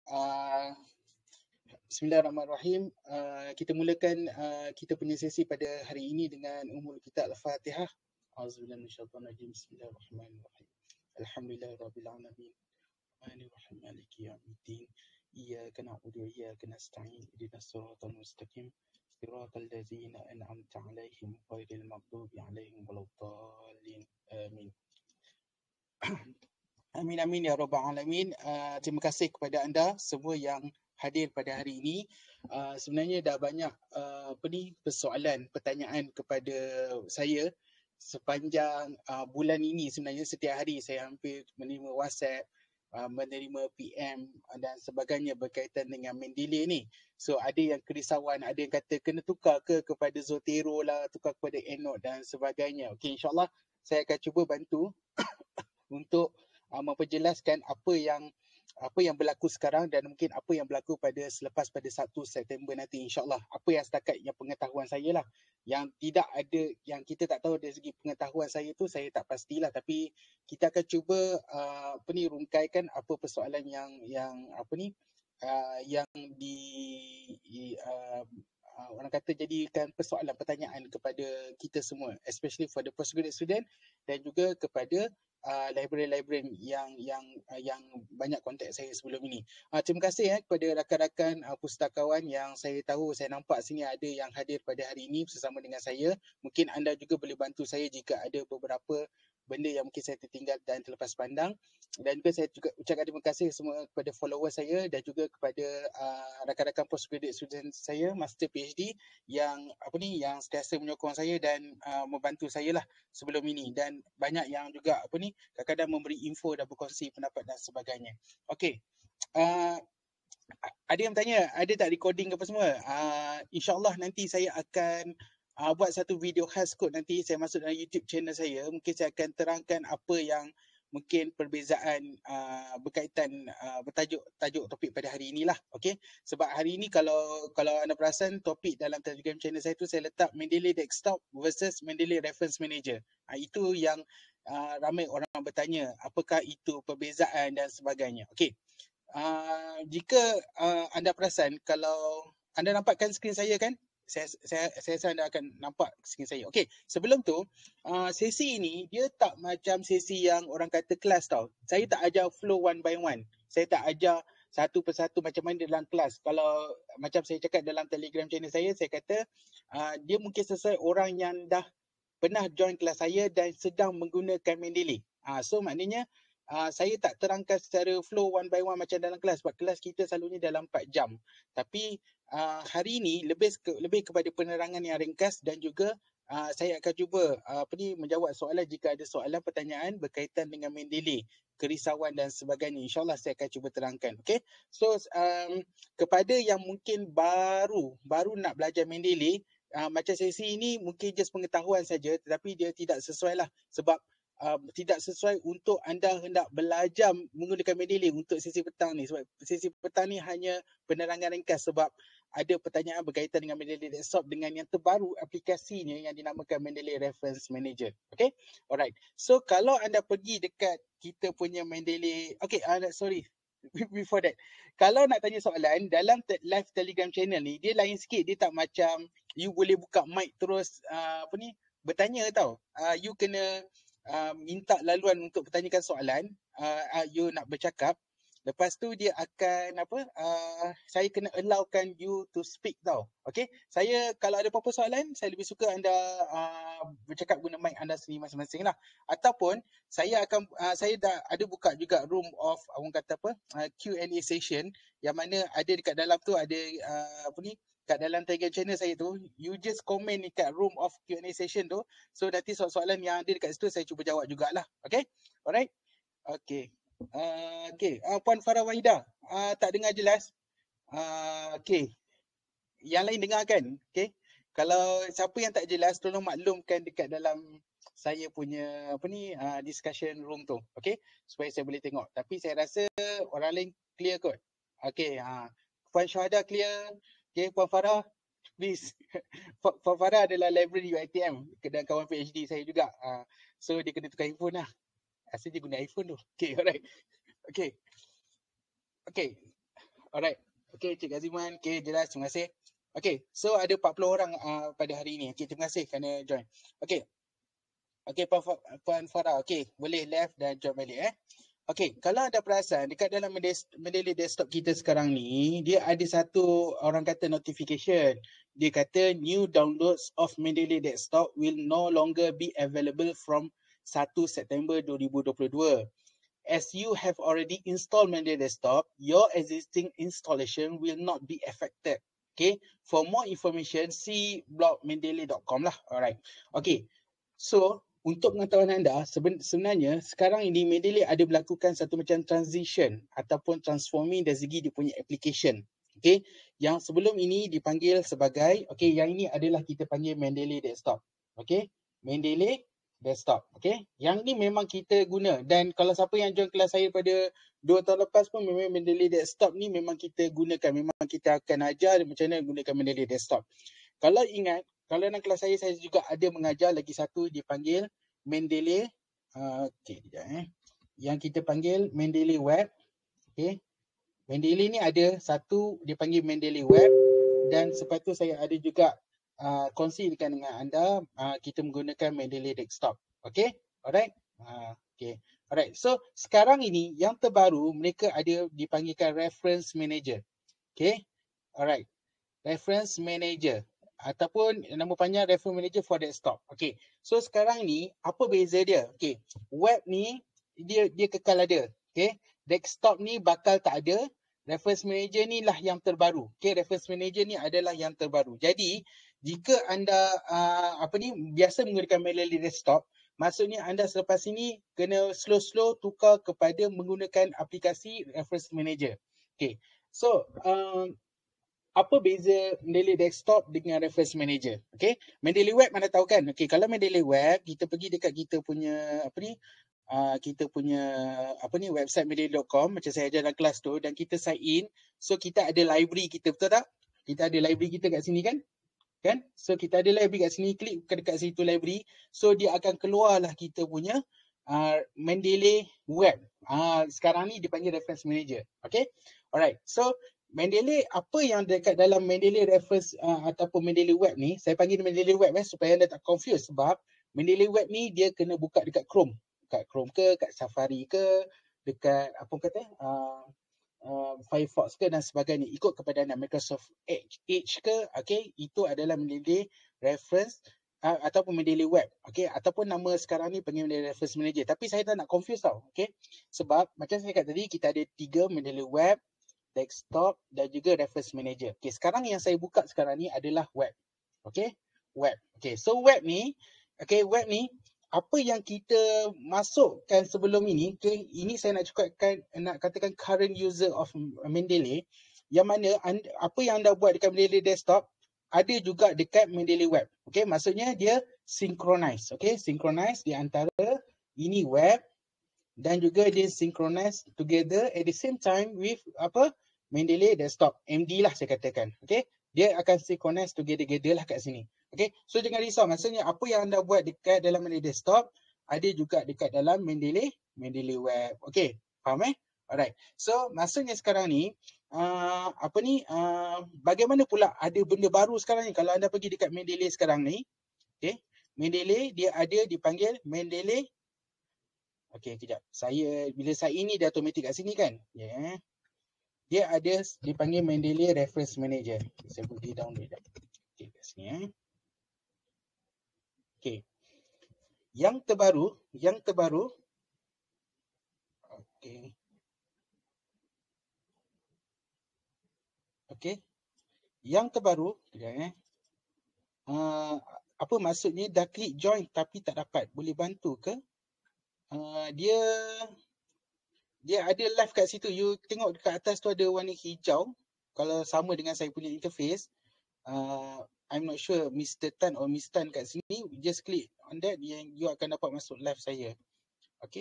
Uh, Bismillahirrahmanirrahim. Kita mulakan kita punya sesi pada hari ini dengan Ummul Kitab Al-Fatihah. A'udzubillahi minasyaitonir rajim. Bismillahirrahmanirrahim. Alhamdulillahirabbil alamin. Arrahmanirrahim. Maliki yaumiddin. Iyyaka na'budu wa iyyaka nasta'in. Ihdinas siratal mustaqim. Siratal ladzina an'amta 'alaihim ghairil maghdubi 'alaihim waladdallin. Amin. Amin amin ya rabbal alamin. Terima kasih kepada anda semua yang hadir pada hari ini. Sebenarnya dah banyak persoalan, pertanyaan kepada saya sepanjang bulan ini. Sebenarnya setiap hari saya hampir menerima WhatsApp, menerima PM dan sebagainya berkaitan dengan Mendeley ni. So ada yang kerisauan, ada yang kata kena tukar kepada Zotero lah, tukar kepada Enoch dan sebagainya. Okey, insyaAllah saya akan cuba bantu untuk memperjelaskan apa yang berlaku sekarang dan mungkin apa yang berlaku pada 1 September nanti, insyaAllah. Apa yang setakat yang pengetahuan saya lah, yang tidak ada, yang kita tak tahu dari segi pengetahuan saya tu, saya tak pastilah, tapi kita akan cuba rungkaikan apa persoalan yang orang kata jadikan persoalan, pertanyaan kepada kita semua, especially for the postgraduate student dan juga kepada librarian yang banyak kontak saya sebelum ini. Terima kasih kepada rakan-rakan pustakawan yang saya tahu, saya nampak sini ada yang hadir pada hari ini bersama dengan saya. Mungkin anda juga boleh bantu saya jika ada beberapa benda yang mungkin saya tertinggal dan terlepas pandang. Dan juga saya juga ucapkan terima kasih semua kepada follower saya dan juga kepada rakan-rakan postgraduate student saya, master PhD yang yang sentiasa menyokong saya dan membantu saya lah sebelum ini, dan banyak yang juga kadang-kadang memberi info dan berkongsi pendapat dan sebagainya. Okey. Ada yang bertanya, ada tak recording ke apa semua? InsyaAllah nanti saya akan buat satu video khas kot. Nanti saya masuk dalam YouTube channel saya. Mungkin saya akan terangkan apa yang mungkin perbezaan berkaitan bertajuk topik pada hari inilah. Okey. Sebab hari ini kalau anda perasan, topik dalam Telegram channel saya tu saya letak Mendeley Desktop versus Mendeley Reference Manager. Itu yang ramai orang bertanya, apakah itu perbezaan dan sebagainya. Okey. Jika anda perasan, kalau anda nampakkan skrin saya kan, saya rasa anda akan nampak skrin saya. Okey, sebelum tu sesi ini dia tak macam sesi yang orang kata kelas tau. Saya tak ajar flow one by one. Saya tak ajar satu persatu macam mana dalam kelas. Kalau macam saya cakap dalam Telegram channel saya kata dia mungkin sesuai orang yang dah pernah join kelas saya dan sedang menggunakan Mendeley. So maknanya saya tak terangkan secara flow one by one macam dalam kelas, sebab kelas kita selalunya dalam 4 jam. Tapi hari ini lebih kepada penerangan yang ringkas dan juga saya akan cuba menjawab soalan jika ada soalan pertanyaan berkaitan dengan Mendeley, kerisauan dan sebagainya. InsyaAllah saya akan cuba terangkan. Okay? So kepada yang mungkin baru nak belajar Mendeley, macam sesi ini mungkin just pengetahuan saja, tetapi dia tidak sesuai lah, sebab tidak sesuai untuk anda hendak belajar menggunakan Mendeley untuk sesi petang ni. Sebab sesi petang ni hanya penerangan ringkas, sebab ada pertanyaan berkaitan dengan Mendeley Desktop dengan yang terbaru aplikasinya yang dinamakan Mendeley Reference Manager. Okay, alright. So kalau anda pergi dekat kita punya Mendeley, okay, sorry, before that, kalau nak tanya soalan dalam live Telegram channel ni, dia lain sikit. Dia tak macam you boleh buka mic terus bertanya tau. You kena minta laluan untuk bertanyakan soalan. You nak bercakap, lepas tu dia akan saya kena allowkan you to speak tau. Okay, saya kalau ada apa-apa soalan, saya lebih suka anda bercakap guna mic anda sendiri masing-masing lah. Ataupun saya dah ada buka juga room of orang kata Q&A session, yang mana ada dekat dalam tu ada kat dalam Telegram channel saya tu, you just komen dekat room of Q&A session tu. So nanti soalan-soalan yang ada dekat situ saya cuba jawab jugalah. Okay, alright. Okay. Puan Farah Wahida, tak dengar jelas. Okay, yang lain dengar kan? Okay, kalau siapa yang tak jelas, tolong maklumkan dekat dalam saya punya discussion room tu. Okay, supaya saya boleh tengok. Tapi saya rasa orang lain clear kot. Okay, Puan Syahada clear. Okay, Puan Farah, please. Puan Farah adalah library UiTM dan kawan PhD saya juga. So dia kena tukar handphone lah. Asal dia guna iPhone tu. Okay, alright. Okay. Alright. Okay, Cik Aziman. Okay, jelas. Terima kasih. Okay, so ada 40 orang pada hari ini. Okay, terima kasih kerana join. Okay. Okay, Puan Farah. Okay, boleh left dan join balik Okay, kalau anda perasan dekat dalam Mendeley desktop kita sekarang ni, dia ada satu orang kata notification. Dia kata new downloads of Mendeley desktop will no longer be available from 1 September 2022. As you have already installed Mendeley desktop, your existing installation will not be affected. Okay, for more information, see blog mendeley.com lah. Alright. Okay, so untuk pengetahuan anda, sebenarnya sekarang ini Mendeley ada melakukan satu macam transition ataupun transforming dari segi dia punya application. Okay, yang sebelum ini dipanggil sebagai, okay, yang ini adalah kita panggil Mendeley desktop. Okay, Mendeley desktop. Okay, yang ni memang kita guna, dan kalau siapa yang join kelas saya pada 2 tahun lepas pun memang Mendeley desktop ni memang kita gunakan, memang kita akan ajar macam mana gunakan Mendeley desktop. Kalau ingat, kalau dalam kelas saya juga ada mengajar lagi satu dipanggil Mendeley, okay, yang kita panggil Mendeley web. Okay, Mendeley ni ada satu dipanggil Mendeley web, dan selepas tu saya ada juga kongsikan dengan anda, kita menggunakan Mendeley desktop. Okay, alright. Okay, alright. So sekarang ini yang terbaru mereka ada dipanggilkan reference manager. Okay, alright. Reference manager ataupun nama panjang reference manager for desktop. Okay, so sekarang ni apa beza dia? Okay, web ni dia kekal ada. Okay, desktop ni bakal tak ada. Reference manager ni lah yang terbaru. Okay, reference manager ni adalah yang terbaru. Jadi jika anda biasa menggunakan Mendeley desktop, maksudnya anda selepas ini kena slow-slow tukar kepada menggunakan aplikasi reference manager. Okay, so apa beza Mendeley desktop dengan reference manager? Okay, Mendeley web mana tahu kan? Okay, kalau Mendeley web, kita pergi dekat kita punya website mendeley.com macam saya ajar dalam kelas tu, dan kita sign in. So kita ada library kita, betul tak? Kita ada library kita kat sini kan? So kita ada library kat sini, klik dekat situ library. So dia akan keluarlah kita punya Mendeley web. Sekarang ni dipanggil reference manager. Okay, alright. So Mendeley, apa yang dekat dalam Mendeley reference ataupun Mendeley web ni, saya panggil Mendeley web supaya anda tak confuse, sebab Mendeley web ni dia kena buka dekat Chrome. Dekat Chrome ke, kat Safari ke, dekat Firefox ke dan sebagainya, ikut kepada anda, Microsoft Edge ke. Okay, itu adalah Mendeley reference ataupun Mendeley web. Okay, ataupun nama sekarang ni panggil Mendeley reference manager. Tapi saya tak nak confuse tau. Okay, sebab macam saya kata tadi, kita ada 3 Mendeley web, desktop dan juga reference manager. Okay, sekarang yang saya buka sekarang ni adalah web. Okay, web. Okay, so web ni, apa yang kita masukkan sebelum ini, okay, ini saya nak katakan current user of Mendeley, yang mana apa yang anda buat dekat Mendeley desktop ada juga dekat Mendeley web. Okay, maksudnya dia synchronize. Okay, synchronize di antara ini web dan juga dia synchronize together at the same time with Mendeley desktop, MD lah saya katakan. Okay, dia akan synchronize together lah kat sini. Okay, so jangan risau, maksudnya apa yang anda buat dekat dalam Mendeley desktop ada juga dekat dalam Mendeley web. Okay, faham Alright, so maksudnya sekarang ni bagaimana pula ada benda baru sekarang ni kalau anda pergi dekat Mendeley sekarang ni. Okay, Mendeley dia ada dipanggil Mendeley. Okay, kejap. Bila saya ini dia automatik kat sini kan? Yeah. Dia ada dipanggil Mendeley Reference Manager. Okay, saya pergi download. Okay, kat sini Okay. Yang terbaru. Okay. Okay. Yang terbaru, apa maksudnya dah klik join tapi tak dapat? Boleh bantu ke? Dia ada live kat situ. You tengok dekat atas tu ada warna hijau. Kalau sama dengan saya punya interface, I'm not sure Mr. Tan or Miss Tan kat sini, just click on that, you akan dapat masuk live saya. Okay.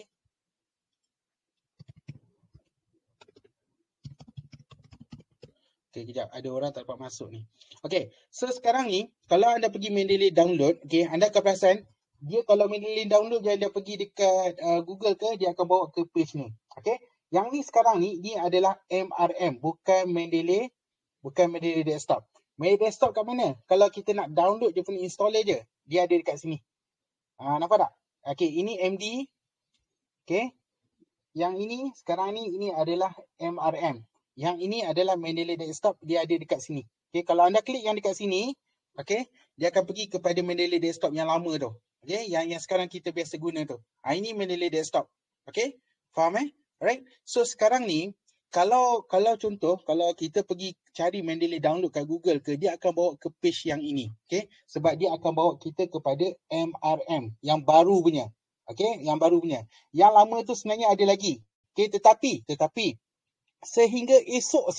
Okay, kejap. Ada orang tak dapat masuk ni. Okay, so sekarang ni, kalau anda pergi Mendeley download, okay, anda akan perasan, dia kalau Mendeley download, dia pergi dekat Google ke, dia akan bawa ke page ni. Okay, Yang ni sekarang ni adalah MRM, bukan Mendeley desktop. Mendeley desktop kat mana? Kalau kita nak download dia punya installer je, dia ada dekat sini. Nampak tak? Okay, ini MD. Okay. Yang ini sekarang ni, ini adalah MRM. Yang ini adalah Mendeley desktop, dia ada dekat sini. Okay, kalau anda klik yang dekat sini, okay, dia akan pergi kepada Mendeley desktop yang lama tu. Okay, yang sekarang kita biasa guna tu. Ini Mendeley desktop. Okay, faham Alright. So sekarang ni, kalau contoh, kalau kita pergi cari Mendeley download kat Google ke, dia akan bawa ke page yang ini. Okay, sebab dia akan bawa kita kepada MRM, yang baru punya. Okay, yang baru punya. Yang lama tu sebenarnya ada lagi. Okay, tetapi sehingga esok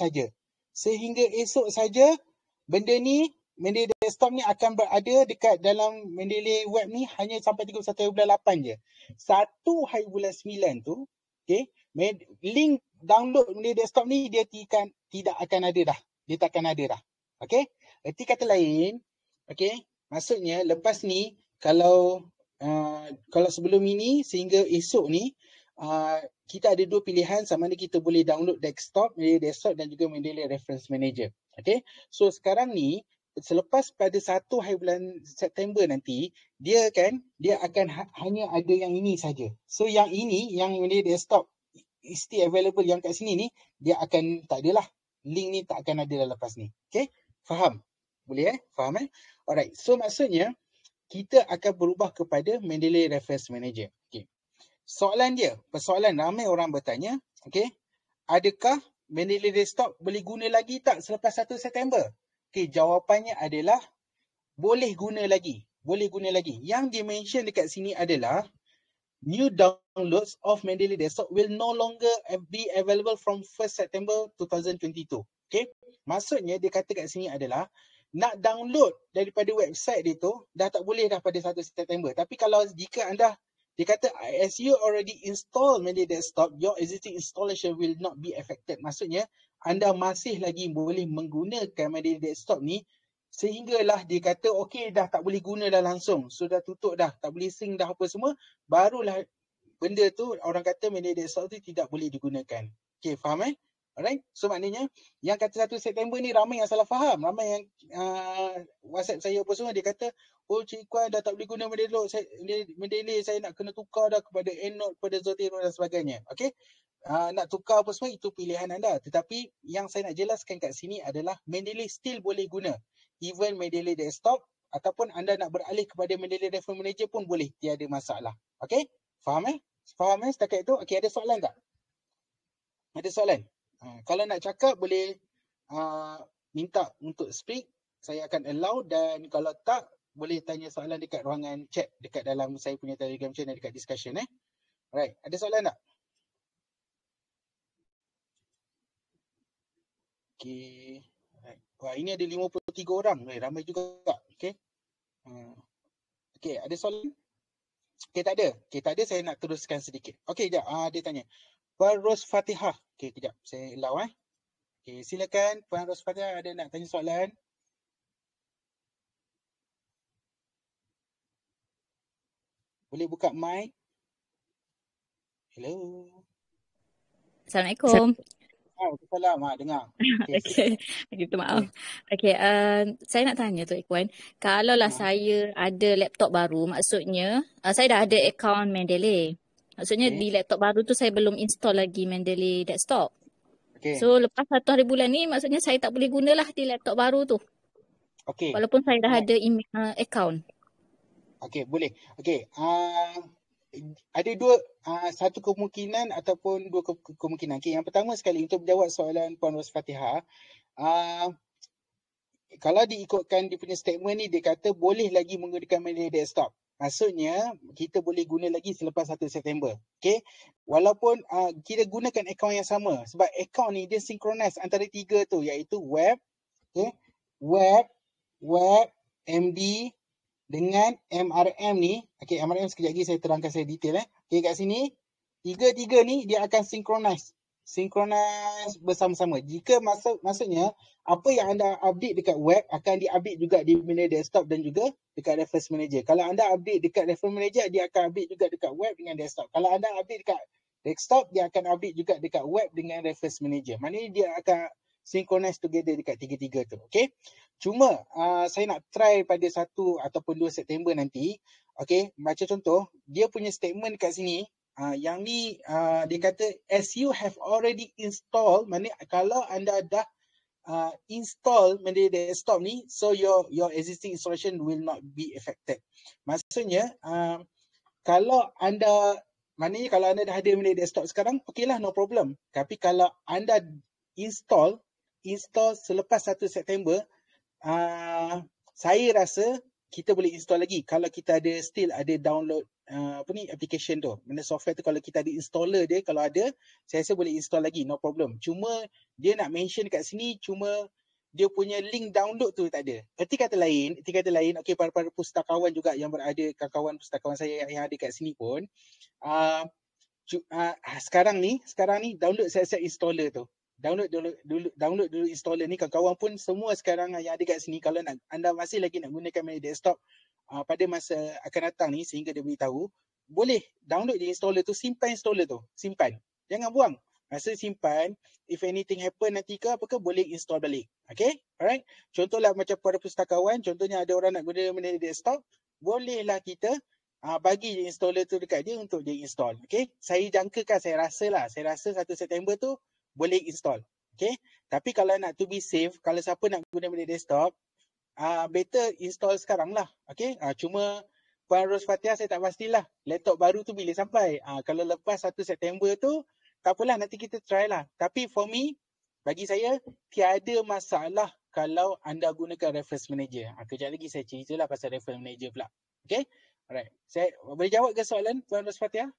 saja benda ni, Mendeley desktop ni akan berada dekat dalam Mendeley web ni hanya sampai 31 bulan 8 je. 1 hari bulan 9 tu, okay, link download Mendeley desktop ni dia tidak akan ada dah. Dia tak akan ada dah. Okay, erti kata lain, okay, maksudnya lepas ni kalau sebelum ini sehingga esok ni, kita ada dua pilihan, sama ada kita boleh download Mendeley desktop dan juga Mendeley reference manager. Okay, so sekarang ni selepas pada 1 hari bulan September nanti, dia akan hanya ada yang ini saja. So yang ini, yang Mendeley desktop is still available yang kat sini ni, dia akan tak adalah. Link ni tak akan ada dah lepas ni. Okay, faham? Boleh Faham Alright, so maksudnya kita akan berubah kepada Mendeley Reference Manager. Okay. Persoalan ramai orang bertanya, okay, adakah Mendeley Desktop boleh guna lagi tak selepas 1 September? Okay, jawapannya adalah boleh guna lagi. Yang di-mention dekat sini adalah new downloads of Mendeley Desktop will no longer be available from 1 September 2022. Okay, maksudnya dia kata kat sini adalah nak download daripada website dia tu dah tak boleh dah pada 1 September. Tapi kalau jika anda, dia kata as you already install Mendeley desktop, your existing installation will not be affected. Maksudnya anda masih lagi boleh menggunakan Mendeley desktop ni sehinggalah dia kata okey dah tak boleh guna dah langsung. Sudah tutup dah, tak boleh sync dah apa semua, barulah benda tu orang kata Mendeley desktop tu tidak boleh digunakan. Okey, faham Alright, so maknanya yang kata 1 September ni ramai yang salah faham. Ramai yang WhatsApp saya apa semua, dia kata, oh Cik Ikwan dah tak boleh guna Mendeley, saya nak kena tukar dah kepada EndNote, kepada Zotero dan sebagainya. Okay, nak tukar apa semua, itu pilihan anda. Tetapi yang saya nak jelaskan kat sini adalah Mendeley still boleh guna. Even Mendeley desktop, ataupun anda nak beralih kepada Mendeley Reference Manager pun boleh, tiada masalah. Okay, faham Faham setakat itu? Okay, ada soalan tak? Ada soalan? Kalau nak cakap boleh minta untuk speak, saya akan allow, dan kalau tak boleh tanya soalan dekat ruangan chat dekat dalam saya punya Telegram channel dekat discussion Alright, ada soalan tak? Okay. Alright. Wah, ini ada 53 orang. Ramai juga. Okay. Okay, ada soalan? Okay, tak ada. Saya nak teruskan sedikit. Okay, sekejap. Dia tanya. Puan Ros Fatihah. Okay, kejap. Saya allow Okay, silakan Puan Ros Fatihah, ada nak tanya soalan? Boleh buka mic? Hello. Assalamualaikum. Waalaikumsalam. Dengar. Okay. Minta maaf. Okay. Saya nak tanya tu Ikwan. Kalaulah saya ada laptop baru, maksudnya saya dah ada akaun Mendeley. Maksudnya di laptop baru tu saya belum install lagi Mendeley desktop. So lepas 1 hari bulan ni, maksudnya saya tak boleh gunalah di laptop baru tu. Walaupun saya dah ada akaun. Okay, boleh. Okay. Ada satu kemungkinan ataupun dua kemungkinan. Okay, yang pertama sekali untuk menjawab soalan Puan Ros Fatihah, kalau diikutkan dia punya statement ni, dia kata boleh lagi menggunakan Mendeley desktop. Maksudnya kita boleh guna lagi selepas 1 September. Okay, walaupun kita gunakan akaun yang sama, sebab akaun ni dia synchronize antara tiga tu, iaitu web, web, MD dengan MRM ni. Okay, MRM sekejap lagi saya terangkan saya detail Okay, kat sini tiga-tiga ni dia akan synchronize bersama-sama. Jika maksudnya apa yang anda update dekat web akan di-update juga di Mendeley desktop dan juga dekat Reference Manager. Kalau anda update dekat Reference Manager, dia akan update juga dekat web dengan desktop. Kalau anda update dekat desktop dia akan update juga dekat web dengan reference manager. Maknanya dia akan synchronize together dekat tiga-tiga tu. Okay. Cuma saya nak try pada 1 ataupun 2 September nanti. Okay. Macam contoh, dia punya statement kat sini. Yang ni dia kata as you have already installed, maknanya kalau anda dah install Mendeley Desktop ni, so your existing installation will not be affected. Maksudnya kalau anda, maknanya kalau anda dah ada Mendeley Desktop sekarang, okey lah, no problem. Tapi kalau anda install selepas 1 September, saya rasa kita boleh install lagi kalau kita still ada download application tu. Mana software tu, kalau kita ada installer dia, kalau ada, saya rasa boleh install lagi, no problem. Cuma dia nak mention kat sini, cuma dia punya link download tu tak ada. Erti kata lain, okey, para pustakawan juga yang berada, kawan pustakawan saya yang ada kat sini pun, sekarang ni download siap-siap installer tu. Download dulu installer ni. Kawan-kawan pun semua sekarang yang ada kat sini, kalau anda masih lagi nak gunakan Mendeley Desktop pada masa akan datang ni, sehingga dia beritahu, boleh download je installer tu, simpan installer tu, simpan. Jangan buang. Masa simpan, if anything happen nanti ke apa ke, boleh install balik. Okay? Alright? Contohlah macam para pustakawan, contohnya ada orang nak guna Mendeley Desktop, bolehlah kita bagi je installer tu dekat dia untuk dia install. Okay? Saya jangkakan, saya rasa 1 September tu boleh install. Okay? Tapi kalau nak to be safe, kalau siapa nak guna Mendeley Desktop, better install sekarang lah. Okay? Cuma Puan Ros Fatihah saya tak pastilah laptop baru tu bila sampai. Kalau lepas 1 September tu, tak apalah, nanti kita try lah. Tapi for me, bagi saya, tiada masalah kalau anda gunakan reference manager. Kejap lagi saya ceritalah pasal reference manager pula. Okay? Alright. Saya boleh jawab ke soalan Puan Ros Fatihah?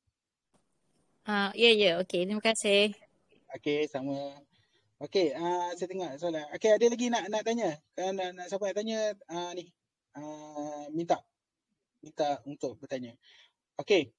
Ya. Okey, terima kasih. Okey, sama. Okey, saya tengok soalan. Okey, ada lagi nak tanya? Nak siapa nak tanya ni? Minta untuk bertanya. Okey.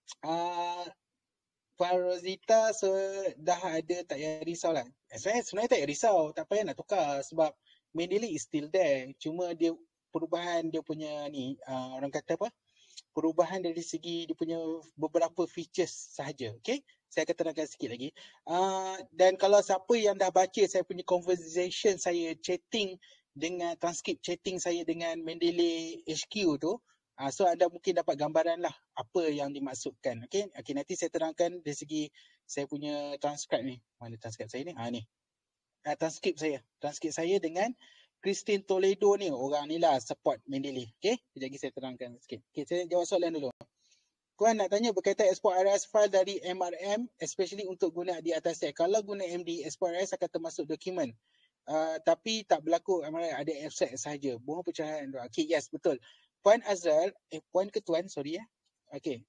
Puan Rosita dah ada, tak payah risau lah. Sebenarnya tak payah risau, tak payah nak tukar sebab Mendeley is still there. Cuma dia perubahan dia punya ni, orang kata apa? Perubahan dari segi dia punya beberapa features sahaja. Okay? Saya akan terangkan sikit lagi. Dan kalau siapa yang dah baca saya punya conversation, saya chatting dengan, transkrip chatting saya dengan Mendeley HQ tu, so anda mungkin dapat gambaran lah apa yang dimaksudkan. Okay? Nanti saya terangkan dari segi saya punya transkrip ni. Mana transkrip saya ni? Ni. Transkrip saya dengan Christine Toledo ni, orang ni lah support Mendeley. Okay? Sekejap lagi saya terangkan sikit. Okay, saya jawab soalan dulu. Puan nak tanya berkaitan export RS file dari MRM, especially untuk guna di atas set. Kalau guna MD, export RS akan termasuk dokumen. Tapi tak berlaku MRM, ada offset sahaja. Bunga pecahan. Okay, yes, betul. Puan Azral, Puan ke Tuan, sorry ya. Okay.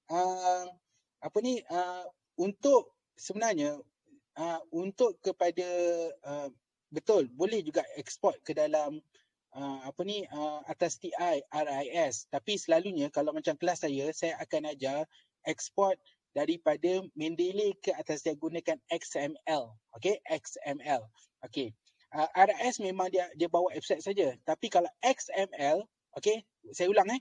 Untuk sebenarnya, untuk kepada betul, boleh juga eksport ke dalam atas TI, RIS. Tapi selalunya kalau macam kelas saya akan ajar eksport daripada Mendeley ke atas dia gunakan XML. Okay, XML. Okay. RIS memang dia bawa offset saja. Tapi kalau XML, okay, saya ulang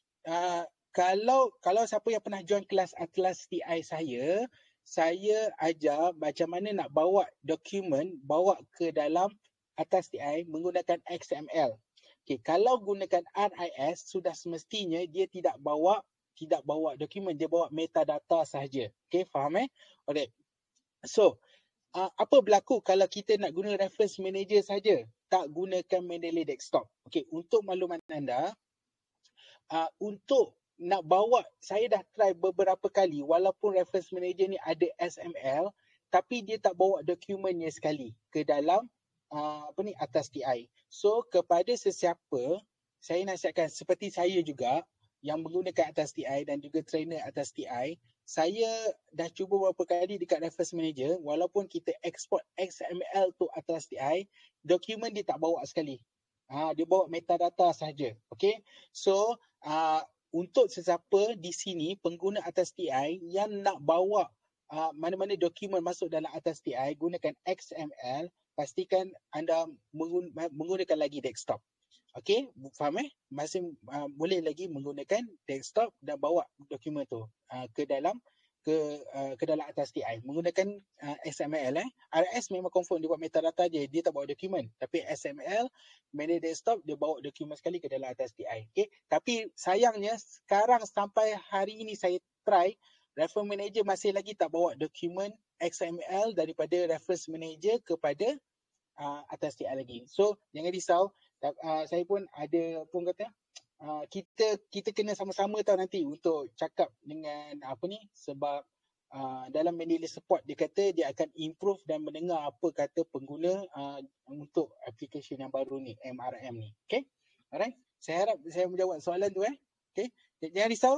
kalau siapa yang pernah join kelas Atlas TI saya ajar macam mana nak bawa dokumen, bawa ke dalam atas TI menggunakan XML. Okay, kalau gunakan RIS, sudah semestinya dia tidak bawa dokumen, dia bawa metadata sahaja. Okay, faham Alright. So, apa berlaku kalau kita nak guna reference manager saja, tak gunakan Mendeley Desktop? Okay, untuk makluman anda, untuk nak bawa, saya dah try beberapa kali, walaupun reference manager ni ada XML, tapi dia tak bawa dokumennya sekali ke dalam atas TI. So kepada sesiapa, saya nasihatkan seperti saya juga yang menggunakan atas TI dan juga trainer atas TI, saya dah cuba beberapa kali dekat reference manager, walaupun kita export XML tu atas TI, dokumen dia tak bawa sekali. Dia bawa metadata sahaja. Okay, so untuk sesiapa di sini pengguna atas TI yang nak bawa mana-mana dokumen masuk dalam atas TI gunakan XML, pastikan anda menggunakan lagi desktop. Okay, faham masih boleh lagi menggunakan desktop dan bawa dokumen tu ke dalam ke dalam atas TI menggunakan XML. RS memang confirm dia buat metadata je, dia tak bawa dokumen. Tapi XML manage desktop dia bawa dokumen sekali ke dalam atas TI. Okay? Tapi sayangnya sekarang sampai hari ini saya try, reference manager masih lagi tak bawa dokumen XML daripada reference manager kepada atas TI lagi. So jangan risau, saya pun ada pun kata kita kena sama-sama tahu nanti untuk cakap dengan apa ni, sebab dalam Mendeley support dia kata dia akan improve dan mendengar apa kata pengguna untuk application yang baru ni, MRM ni. Okay, alright, saya harap saya menjawab soalan tu. Okay, jangan risau,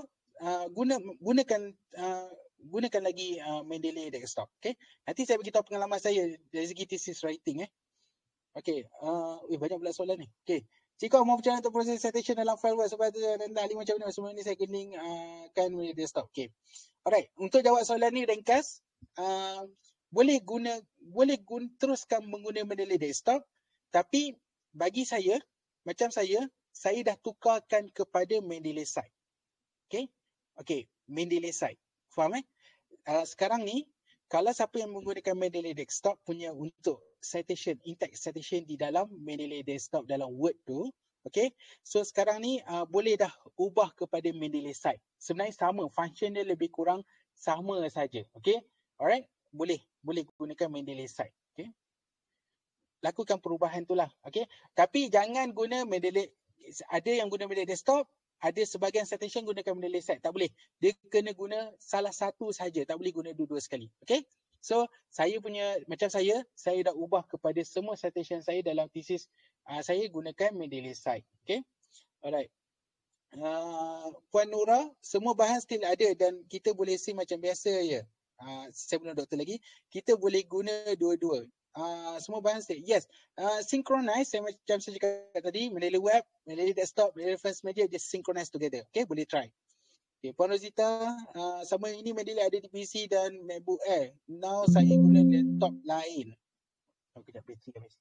gunakan lagi Mendeley desktop. Okay, nanti saya beritahu pengalaman saya dari segi thesis writing. Okay, banyak pula soalan ni. Okay, jika mau berjalan untuk proses citation dalam file Word sebab rendah 5 macam mana, semua ni saya keningkan Mendeley desktop. Okay, alright, untuk jawab soalan ni ringkas, boleh teruskan menggunakan Mendeley desktop, tapi bagi saya, macam saya dah tukarkan kepada Mendeley site. Okay, Mendeley site. Faham sekarang ni, kalau siapa yang menggunakan Mendeley desktop punya untuk citation, in-text citation di dalam Mendeley desktop dalam Word tu, okay, so sekarang ni boleh dah ubah kepada Mendeley site. Sebenarnya sama, function dia lebih kurang sama saja. Okay, alright, boleh gunakan Mendeley site. Okay, lakukan perubahan tu lah. Okay, tapi jangan guna Mendeley. Ada yang guna Mendeley desktop, ada sebahagian citation gunakan Mendeley site. Tak boleh. Dia kena guna salah satu saja. Tak boleh guna dua-dua sekali. Okay, so saya punya, macam saya dah ubah kepada semua citation saya dalam thesis saya gunakan Mendeley site. Okay, alright. Puan Nura, semua bahan still ada dan kita boleh see macam biasa je. Saya belum doktor lagi. Kita boleh guna dua-dua. Semua bahan still. Yes. Synchronize, macam saya cakap tadi, Mendeley web, Mendeley desktop, Mendeley reference media, just synchronize together. Okay, boleh try. Okay, Puan Rosita, sama ini Mendeley ada di PC dan MacBook Air. Now saya guna laptop lain. Kejap, bateri habis.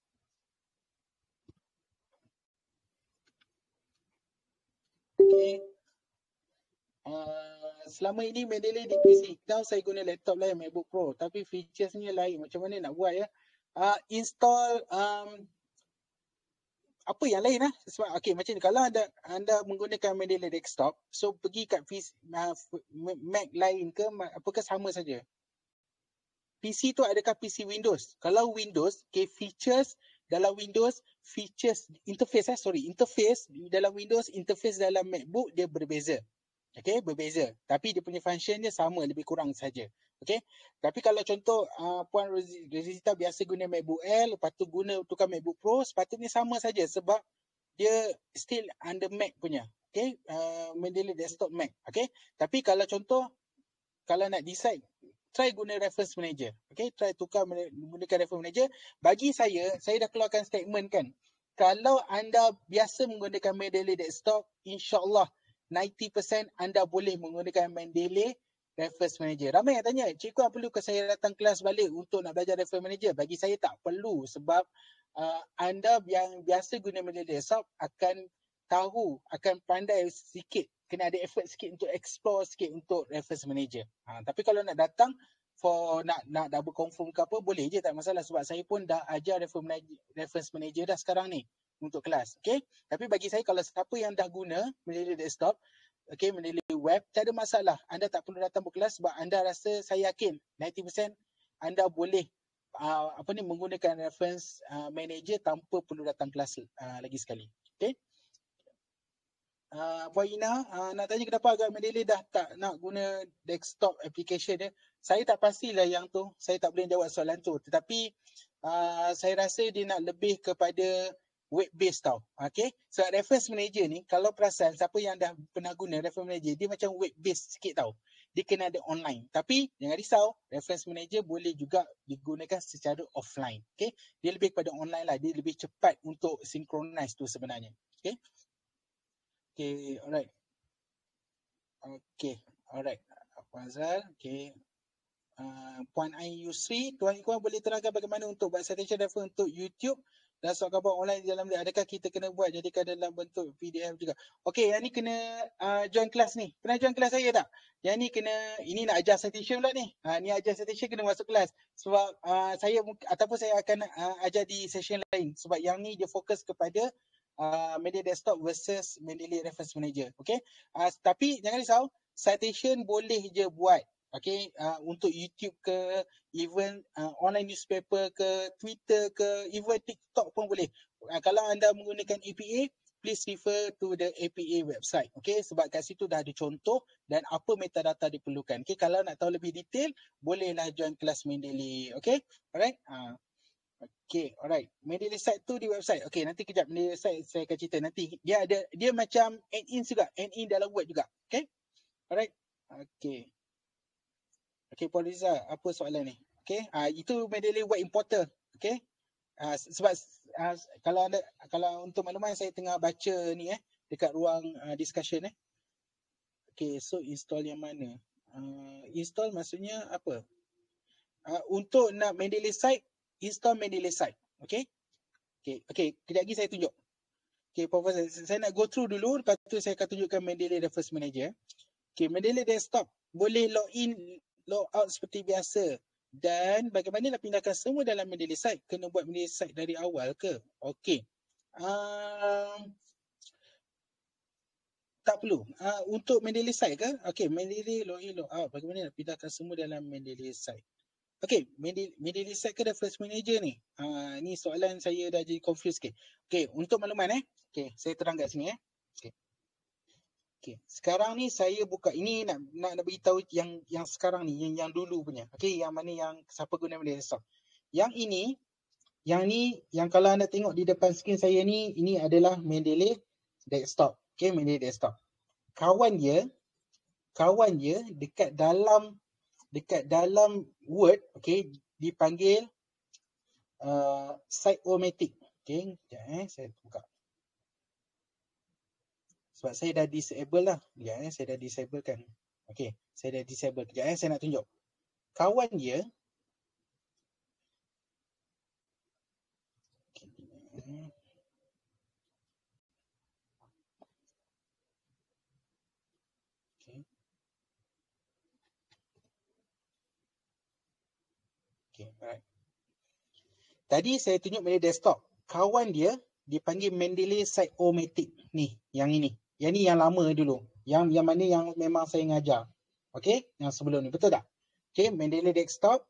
Okay. Selama ini Mendeley di PC. Now saya guna laptop lain, MacBook Pro. Tapi featuresnya lain. Macam mana nak buat ya? Install apa yang lain lah. Sebab okay, macam ni, kalau anda menggunakan Mendeley desktop, so pergi kat Mac lain ke apakah sama saja. PC tu adakah PC Windows? Kalau Windows, okay, features dalam Windows, interface dalam Windows, interface dalam MacBook dia berbeza. Okay, berbeza. Tapi dia punya function dia sama, lebih kurang saja. Okay, tapi kalau contoh Puan Rosita biasa guna MacBook Air, lepas tu tukar MacBook Pro, sepatutnya sama saja sebab dia still under Mac punya. Okay, Mendeley desktop Mac. Okay, tapi kalau contoh, kalau nak decide, try guna reference manager. Okay, try tukar menggunakan reference manager. Bagi saya dah keluarkan statement kan. Kalau anda biasa menggunakan Mendeley desktop, insyaAllah 90% anda boleh menggunakan Mendeley reference manager. Ramai yang tanya, cikgu perlu ke saya datang kelas balik untuk nak belajar reference manager? Bagi saya tak perlu sebab anda yang biasa guna Mendeley desktop akan tahu, akan pandai sikit, kena ada effort sikit untuk explore sikit untuk reference manager. Tapi kalau nak datang nak double confirm ke apa, boleh je, tak masalah sebab saya pun dah ajar reference manager dah sekarang ni untuk kelas. Okay, tapi bagi saya kalau siapa yang dah guna Mendeley desktop, okay, Mendeley web, tak ada masalah. Anda tak perlu datang berkelas sebab anda rasa, saya yakin 90% anda boleh menggunakan reference manager tanpa perlu datang kelas lagi sekali. Okay, Puan Ina nak tanya kenapa agak Mendeley dah tak nak guna desktop application dia. Saya tak pastilah yang tu, saya tak boleh jawab soalan tu. Tetapi saya rasa dia nak lebih kepada web based tau. Okay, so reference manager ni, kalau perasan siapa yang dah pernah guna reference manager, dia macam web based sikit tau. Dia kena ada online. Tapi jangan risau, reference manager boleh juga digunakan secara offline. Okay, dia lebih kepada online lah, dia lebih cepat untuk synchronize tu sebenarnya. Okay. Okay, alright. Okay, alright. Puan Azhar, okay. Puan Ain Yusri, Tuan Ikhwan boleh terangkan bagaimana untuk buat citation reference untuk YouTube dan soal khabar online di dalam dia. Adakah kita kena buat jadikan dalam bentuk PDF juga? Okey, yang ni kena join kelas ni. Pernah join kelas saya tak? Yang ni kena, ini nak ajar citation pula ni. Ni ajar citation kena masuk kelas. Sebab saya ataupun saya akan ajar di session lain. Sebab yang ni dia fokus kepada Mendeley Desktop versus Mendeley Reference Manager. Okey. Tapi jangan risau, citation boleh je buat. Okey, untuk YouTube ke, even online newspaper ke, Twitter ke, even TikTok pun boleh. Kalau anda menggunakan APA, please refer to the APA website. Okey, sebab kat situ dah ada contoh dan apa metadata diperlukan. Okey, kalau nak tahu lebih detail, bolehlah join kelas Mendeley. Okey, alright. Okey, alright. Mendeley site tu di website. Okey, nanti kejap Mendeley site saya akan cerita nanti. Dia macam add-in juga, add-in dalam Word juga. Okey, alright. Okey. Okey, Puan Riza, apa soalan ni? Okey, itu Mendeley Web Importer. Okey, sebab kalau untuk makluman saya tengah baca ni dekat ruang discussion Okey, so install yang mana? Install maksudnya apa? Untuk nak Mendeley site, install Mendeley site. Okey. Okey, kejap lagi saya tunjuk. Okey, Profesor, saya nak go through dulu, lepas tu saya akan tunjukkan Mendeley Reference Manager. Okey, Mendeley Desktop boleh log in, log out seperti biasa. Dan bagaimana nak pindahkan semua dalam Mendeley site? Kena buat Mendeley site dari awal ke? Okey. Tak perlu. Untuk Mendeley site ke? Okey, Mendeley log in, log out. Bagaimana nak pindahkan semua dalam Mendeley site? Okey, Mendeley site ke Reference Manager ni? Ni soalan saya dah jadi confused sikit. Okey, untuk makluman Okey, saya terang kat sini Okey. Okey, sekarang ni saya buka ini nak beritahu yang sekarang ni, yang dulu punya. Okey, yang mana yang siapa guna Mendeley Desktop. Yang yang kalau anda tengok di depan skrin saya ni, ini adalah Mendeley Desktop. Okey, Mendeley Desktop. Kawan dia dekat dalam Word, okey, dipanggil Site-O-Matic. Okey, sekejap saya buka. Sebab saya dah disable lah. Ya, saya dah disable kan. Okey, saya dah disable. Kejap saya nak tunjuk. Kawan dia right. Tadi saya tunjuk Mendeley Desktop. Kawan dia dipanggil Mendeley Site-O-Matic ni, yang ini. Yang ni yang lama dulu. Yang mana yang memang saya ngajar. Okey, yang sebelum ni. Betul tak? Okey, Mendeley Desktop.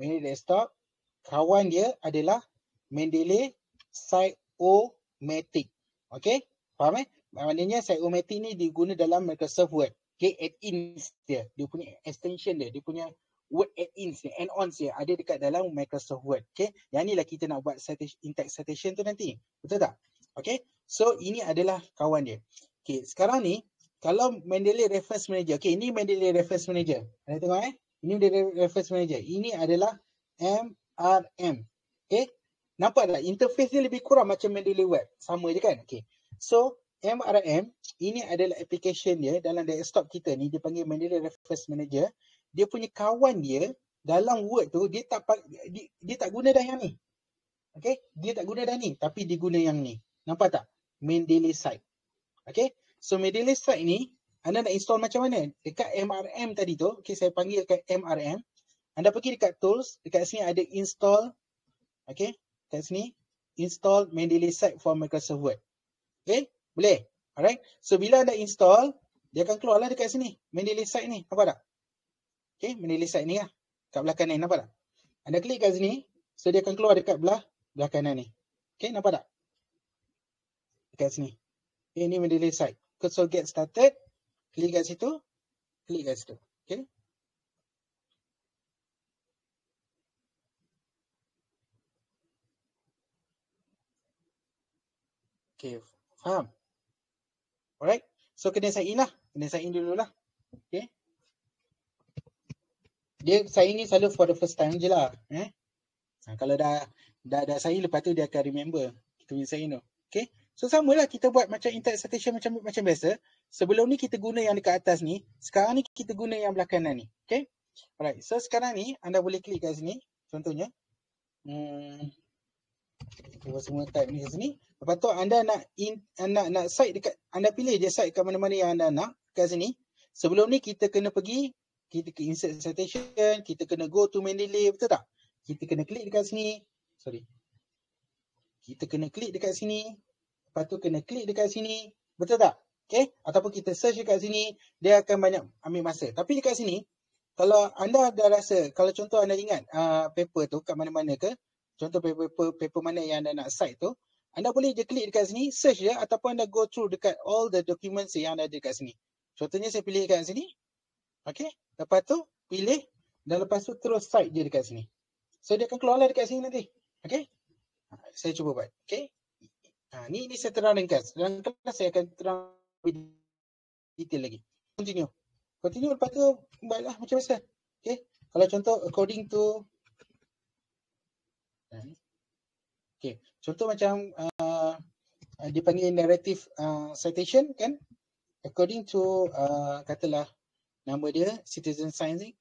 Kawan dia adalah Mendeley Site-O-Matic. Okey, faham Maknanya Site-O-Matic ni diguna dalam Microsoft Word. Okey, add-ins dia. Dia punya extension dia punya Word add-ins ni, add-ons dia ada dekat dalam Microsoft Word. Okey, yang ni lah kita nak buat in-text citation tu nanti. Betul tak? Okey, so ini adalah kawan dia. Okey, sekarang ni kalau Mendeley Reference Manager. Okey, ini Mendeley Reference Manager. Anda tengok Ini Mendeley Reference Manager. Ini adalah MRM. Okey, nampak tak? Interface dia lebih kurang macam Mendeley Web. Sama je kan? Okey, so MRM ini adalah application dia dalam desktop kita ni, dia panggil Mendeley Reference Manager. Dia punya kawan dia dalam Word tu dia tak guna dah yang ni. Okey, dia tak guna dah ni, tapi dia guna yang ni. Nampak tak? Mendeley site. Okey, so Mendeley site ni anda nak install macam mana? Dekat MRM tadi tu, okey, saya panggil dekat MRM. Anda pergi dekat tools, dekat sini ada install. Okey, kat sini install Mendeley site for Microsoft Word. Okey, boleh. Alright. So bila anda install, dia akan keluarlah dekat sini Mendeley site ni. Nampak tak? Okey, Mendeley site ni lah. Kat belah kanan, nampak tak? Anda klik kat sini, so dia akan keluar dekat belah kanan ni. Okey, nampak tak? Dekat sini. Okay, ini Mendeley site. So get started, klik kat situ, klik kat situ. Okey. Okey, faham? Alright. So kena sign in lah. Kena sign in dululah. Okey. Dia sign in selalu for the first time je lah. Kalau dah sign in, lepas tu dia akan remember kita punya sign in tu. Okay. So samalah kita buat macam in-text citation macam biasa. Sebelum ni kita guna yang dekat atas ni. Sekarang ni kita guna yang belah kanan ni. Okay. Alright. So sekarang ni anda boleh klik kat sini. Contohnya. Semua type ni kat sini. Lepas tu anda nak site dekat, anda pilih je site kat mana-mana yang anda nak kat sini. Sebelum ni kita kena pergi, kita ke insert citation, kita kena go to Mendeley, betul tak? Kita kena klik dekat sini. Kita kena klik dekat sini. Lepas tu kena klik dekat sini. Betul tak? Okay? Ataupun kita search dekat sini, dia akan banyak ambil masa. Tapi dekat sini, kalau anda dah rasa, kalau contoh anda ingat paper tu kat mana-mana ke, contoh paper mana yang anda nak cite tu, anda boleh je klik dekat sini, search je, ataupun anda go through dekat all the documents yang ada dekat sini. Contohnya saya pilih dekat sini. Okay? Lepas tu, pilih, dan lepas tu terus cite je dekat sini. So, dia akan keluarlah dekat sini nanti. Okay? Saya cuba buat. Okay? Ni saya terang ringkas. Dalam kelas saya akan terang lebih detail lagi. Continue, lepas tu buatlah macam biasa. Okay? Kalau contoh according to, okay, contoh macam dipanggil narrative citation kan, according to katalah nama dia citizen science ni,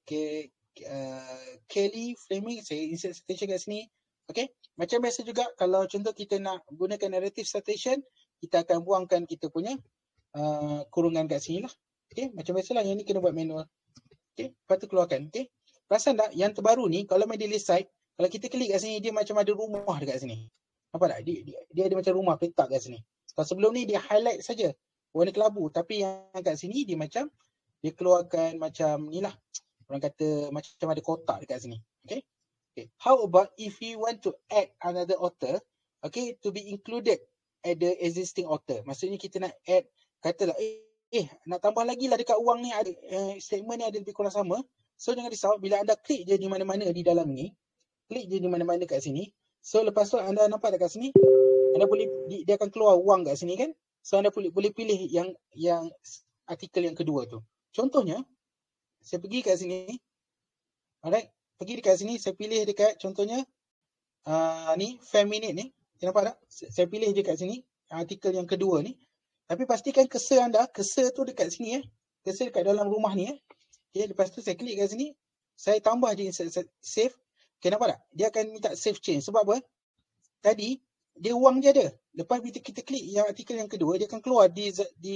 Kelly Fleming, saya insert citation kat sini. Okay, macam biasa juga kalau contoh kita nak gunakan narrative citation, kita akan buangkan kita punya kurungan kat sini lah. Okay, macam biasalah, yang ni kena buat manual. Okay, lepas tu keluarkan. Okay, perasan tak yang terbaru ni, kalau Mendeley site, kalau kita klik kat sini, dia macam ada rumah dekat sini. Nampak tak? Dia ada macam rumah petak kat sini. Kalau sebelum ni dia highlight saja warna kelabu, tapi yang kat sini dia macam, dia keluarkan macam ni lah. Orang kata macam ada kotak dekat sini. Okay. Okay. How about if we want to add another author, okay, to be included at the existing author. Maksudnya kita nak add, katalah nak tambah lagi lah dekat uang ni, ada statement ni ada lebih kurang sama. So jangan risau, bila anda klik je di mana-mana di dalam ni, klik je di mana-mana kat sini. So lepas tu anda nampak dekat sini, anda boleh, dia akan keluar uang kat sini kan. So anda boleh pilih yang artikel yang kedua tu. Contohnya, saya pergi kat sini. Alright, pergi dekat sini, saya pilih dekat contohnya ni, Feminine ni. Saya nampak tak? Saya pilih je kat sini artikel yang kedua ni. Tapi pastikan cursor anda, cursor tu dekat sini cursor dekat dalam rumah ni Okay, lepas tu saya klik kat sini, saya tambah je insert save. Okay, nampak tak? Dia akan minta save change. Sebab apa? Tadi dia uang je ada. Lepas kita klik yang artikel yang kedua, dia akan keluar di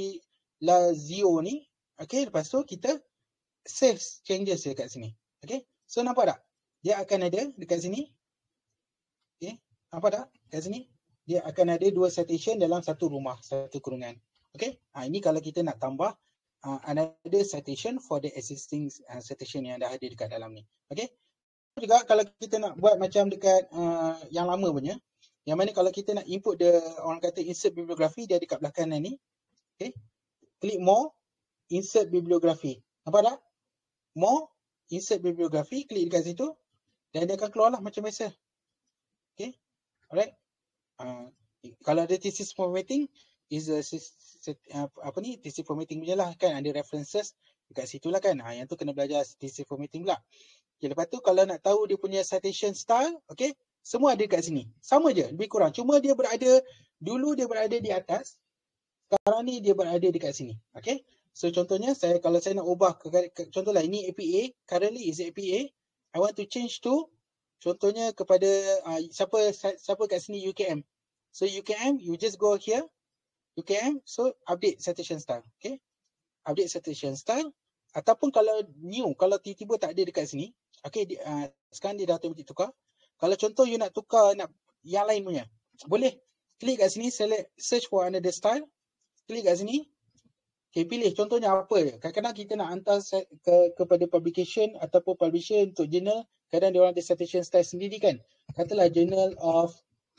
Lazio ni. Okay, lepas tu kita save changes je kat sini. Okay, so nampak tak? Dia akan ada dekat sini. Okay, nampak tak? Kat sini dia akan ada dua citation dalam satu rumah, satu kurungan. Okay, ini kalau kita nak tambah another citation for the existing citation yang dah ada dekat dalam ni. Okay, juga kalau kita nak buat macam dekat yang lama punya, yang mana kalau kita nak input orang kata insert bibliography, dia dekat belah kanan ni. Okay, klik more, insert bibliography. Nampak tak? More, insert bibliography, klik dekat situ dan dia akan keluarlah macam biasa. Okay, alright. Kalau ada thesis formatting, is thesis formatting punya lah kan, ada references dekat situ lah kan. Yang tu kena belajar thesis formatting pula. Okay, lepas tu kalau nak tahu dia punya citation style, okay, semua ada dekat sini. Sama je, lebih kurang. Cuma dia berada, dulu dia berada di atas, sekarang ni dia berada dekat sini. Okay, so contohnya kalau saya nak ubah contohlah ini APA, currently is APA, I want to change to contohnya kepada siapa kat sini UKM. So UKM, you just go here, UKM, so update citation style. Okay, update citation style. Ataupun kalau new, kalau tiba-tiba tak ada dekat sini, okay, sekarang dia dah automatic tukar. Kalau contoh you nak tukar, nak yang lain punya, boleh klik kat sini, select search for another style, klik kat sini. Okay, pilih contohnya apa je. Kadang-kadang kita nak hantar kepada publication ataupun publisher untuk journal, kadang dia orang ada citation style sendiri kan. Katalah journal of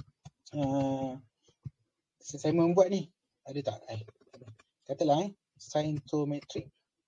saya membuat ni, ada tak? Katalah Scientometric.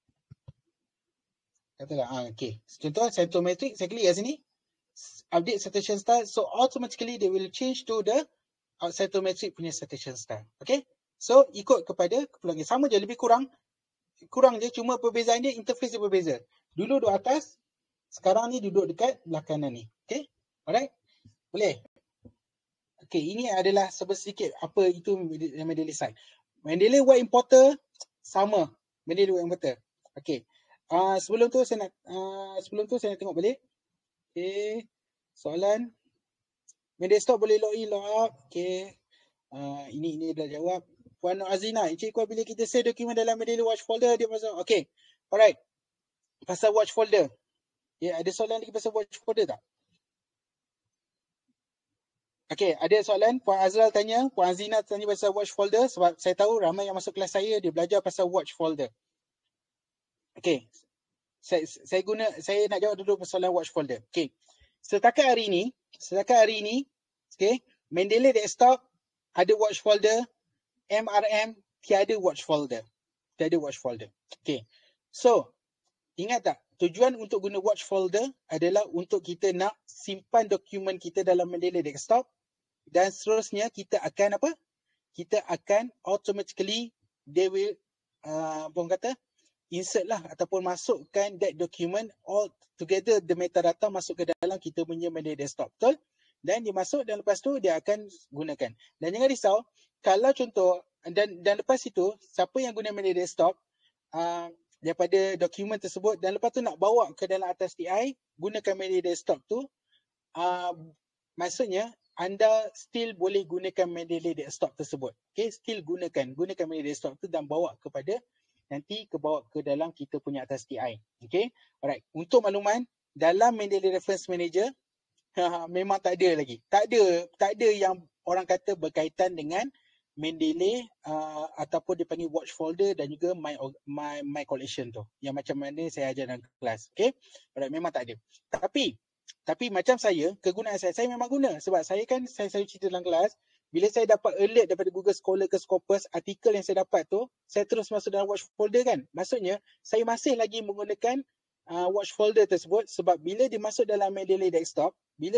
Katalah okay. Contoh Scientometric, saya klik kat sini, update citation style, so automatically they will change to the Scientometric punya citation style. Okay, so ikut kepada keperluan. Sama je, lebih kurang je, cuma perbezaan dia, interface dia berbeza. Dulu duduk atas, sekarang ni duduk dekat belah kanan ni. Okay, alright, boleh. Okay, ini adalah sedikit apa itu Mendeley site. Mendeley White Importer sama, Mendeley White Importer. Okay, sebelum tu saya nak tengok balik. Okay, soalan Mendeley desktop boleh log in, log out. Okay. Ini dah jawab. Puan Nur Azina, Encik Kuat bila kita save dokumen dalam Mendeley watch folder, dia pasal. Okay. Alright. Pasal watch folder. Ada soalan lagi pasal watch folder tak? Okay, ada soalan. Puan Azral tanya, Puan Azina tanya pasal watch folder sebab saya tahu ramai yang masuk kelas saya, dia belajar pasal watch folder. Okay. Saya nak jawab dulu persoalan watch folder. Okay. Setakat hari ini, okay, Mendeley desktop ada watch folder, MRM tiada watch folder. Okay. So, ingat tak, tujuan untuk guna watch folder adalah untuk kita nak simpan dokumen kita dalam Mendeley desktop dan seterusnya kita akan apa? Kita akan automatically they will insert lah ataupun masukkan that document all together, the metadata masuk ke dalam kita punya Mendeley desktop, betul? Dan dia masuk dan lepas tu dia akan gunakan. Dan jangan risau, kalau contoh dan lepas itu siapa yang guna Mendeley desktop daripada dokumen tersebut dan lepas tu nak bawa ke dalam atas TI, gunakan Mendeley desktop tu, maksudnya anda still boleh gunakan Mendeley desktop tersebut. Okay, still gunakan Mendeley desktop tu dan bawa kepada nanti bawa ke dalam kita punya atas TI. Okay, alright. Untuk makluman, dalam Mendeley Reference Manager memang tak ada lagi. Tak ada yang orang kata berkaitan dengan Mendeley ataupun dipanggil watch folder dan juga my collection tu. Yang macam mana saya ajar dalam kelas. Okay, alright, memang tak ada. Tapi macam saya, kegunaan saya memang guna. Sebab saya selalu cerita dalam kelas, bila saya dapat alert daripada Google Scholar ke Scopus, artikel yang saya dapat tu, saya terus masuk dalam watch folder kan. Maksudnya, saya masih lagi menggunakan watch folder tersebut sebab bila dia masuk dalam Mendeley desktop,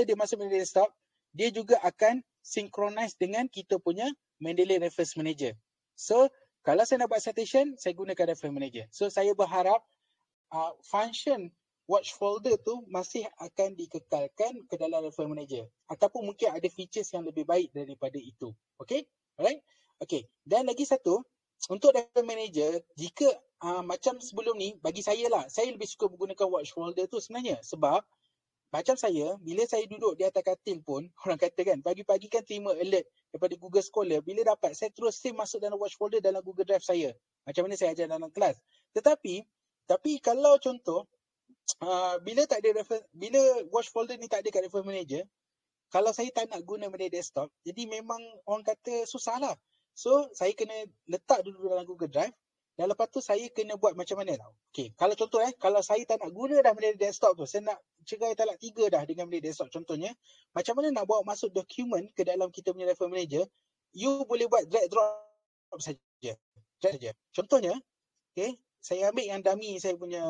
dia juga akan synchronize dengan kita punya Mendeley Reference Manager. So, kalau saya nak buat citation, saya gunakan Reference Manager. So, saya berharap function watch folder tu masih akan dikekalkan ke dalam Reference Manager. Ataupun mungkin ada features yang lebih baik daripada itu. Okay? Alright? Okay. Dan lagi satu, untuk Reference Manager, jika macam sebelum ni, bagi saya lah, saya lebih suka menggunakan watch folder tu sebenarnya. Sebab, macam saya, bila saya duduk di atas katil pun, orang kata kan, pagi-pagi kan terima alert daripada Google Scholar. Bila dapat, saya terus save masuk dalam watch folder dalam Google Drive saya. Macam mana saya ajar dalam kelas. Tetapi kalau contoh, bila watch folder ni tak ada kat Reference Manager, kalau saya tak nak guna Mendeley desktop, jadi memang orang kata susah lah. So, saya kena letak dulu dalam Google Drive dan lepas tu saya kena buat macam mana tau. Okay, kalau contoh kalau saya tak nak guna dah Mendeley desktop tu, saya nak cerai talak 3 dah dengan Mendeley desktop contohnya, macam mana nak bawa masuk dokumen ke dalam kita punya Reference Manager, you boleh buat drag drop saja. Contohnya, okay, saya ambil yang dummy saya punya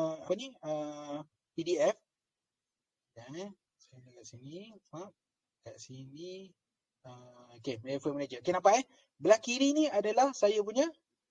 PDF. Saya kat sini, kat sini. Okay, Reference Manager. Okay, nampak belah kiri ni adalah saya punya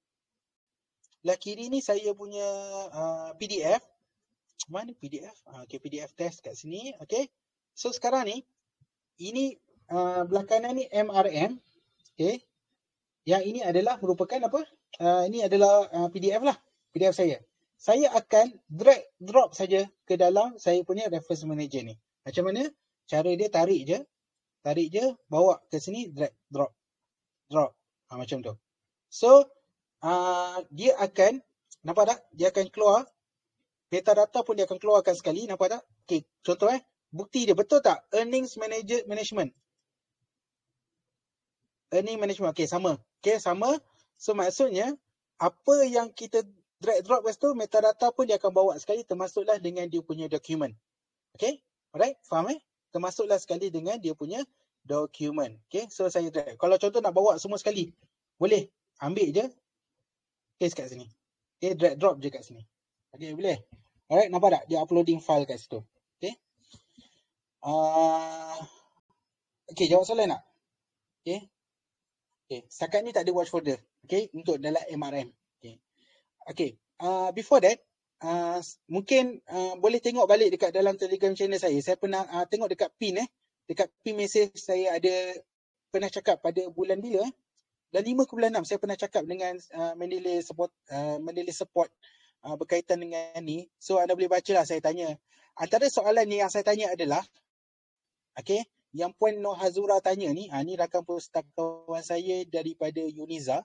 PDF. Mana PDF? Okay, PDF test kat sini. Okay. So sekarang ni, ini belah kanan ni MRM. Okay. Yang ini adalah merupakan apa? Ini adalah PDF lah. PDF saya. Saya akan drag drop saja ke dalam saya punya Reference Manager ni. Macam mana? Cara dia tarik je, bawa ke sini, drag drop. Macam tu. So, dia akan, nampak tak? Dia akan keluar. Metadata pun dia akan keluarkan sekali. Nampak tak? Okay, contoh bukti dia. Betul tak? Earnings Management. Earning Management. Okay, sama. So, maksudnya, apa yang kita drag drop lepas tu, metadata pun dia akan bawa sekali, termasuklah dengan dia punya dokumen. Okay? Alright? Faham termasuklah sekali dengan dia punya dokumen. Okay? So, saya drag. Kalau contoh nak bawa semua sekali, boleh. Ambil je. Paste kat sini. Okay? Drag drop je kat sini. Okay, boleh. Alright, nampak tak? Dia uploading file kat situ. Okay? Okay, jawab soalan tak? Okay? Okay, setakat ni tak ada watch folder. Okay, untuk dalam MRM. Okay. Before that, mungkin boleh tengok balik dekat dalam Telegram channel saya. Saya pernah tengok dekat pin dekat pin message saya ada pernah cakap pada bulan bila dan 5 ke bulan 6 saya pernah cakap dengan Mendeley support berkaitan dengan ni. So anda boleh bacalah saya tanya. Antara soalan ni yang saya tanya adalah, okay, yang Puan Noh Hazura tanya ni, ni rakan pustakawan saya daripada Uniza.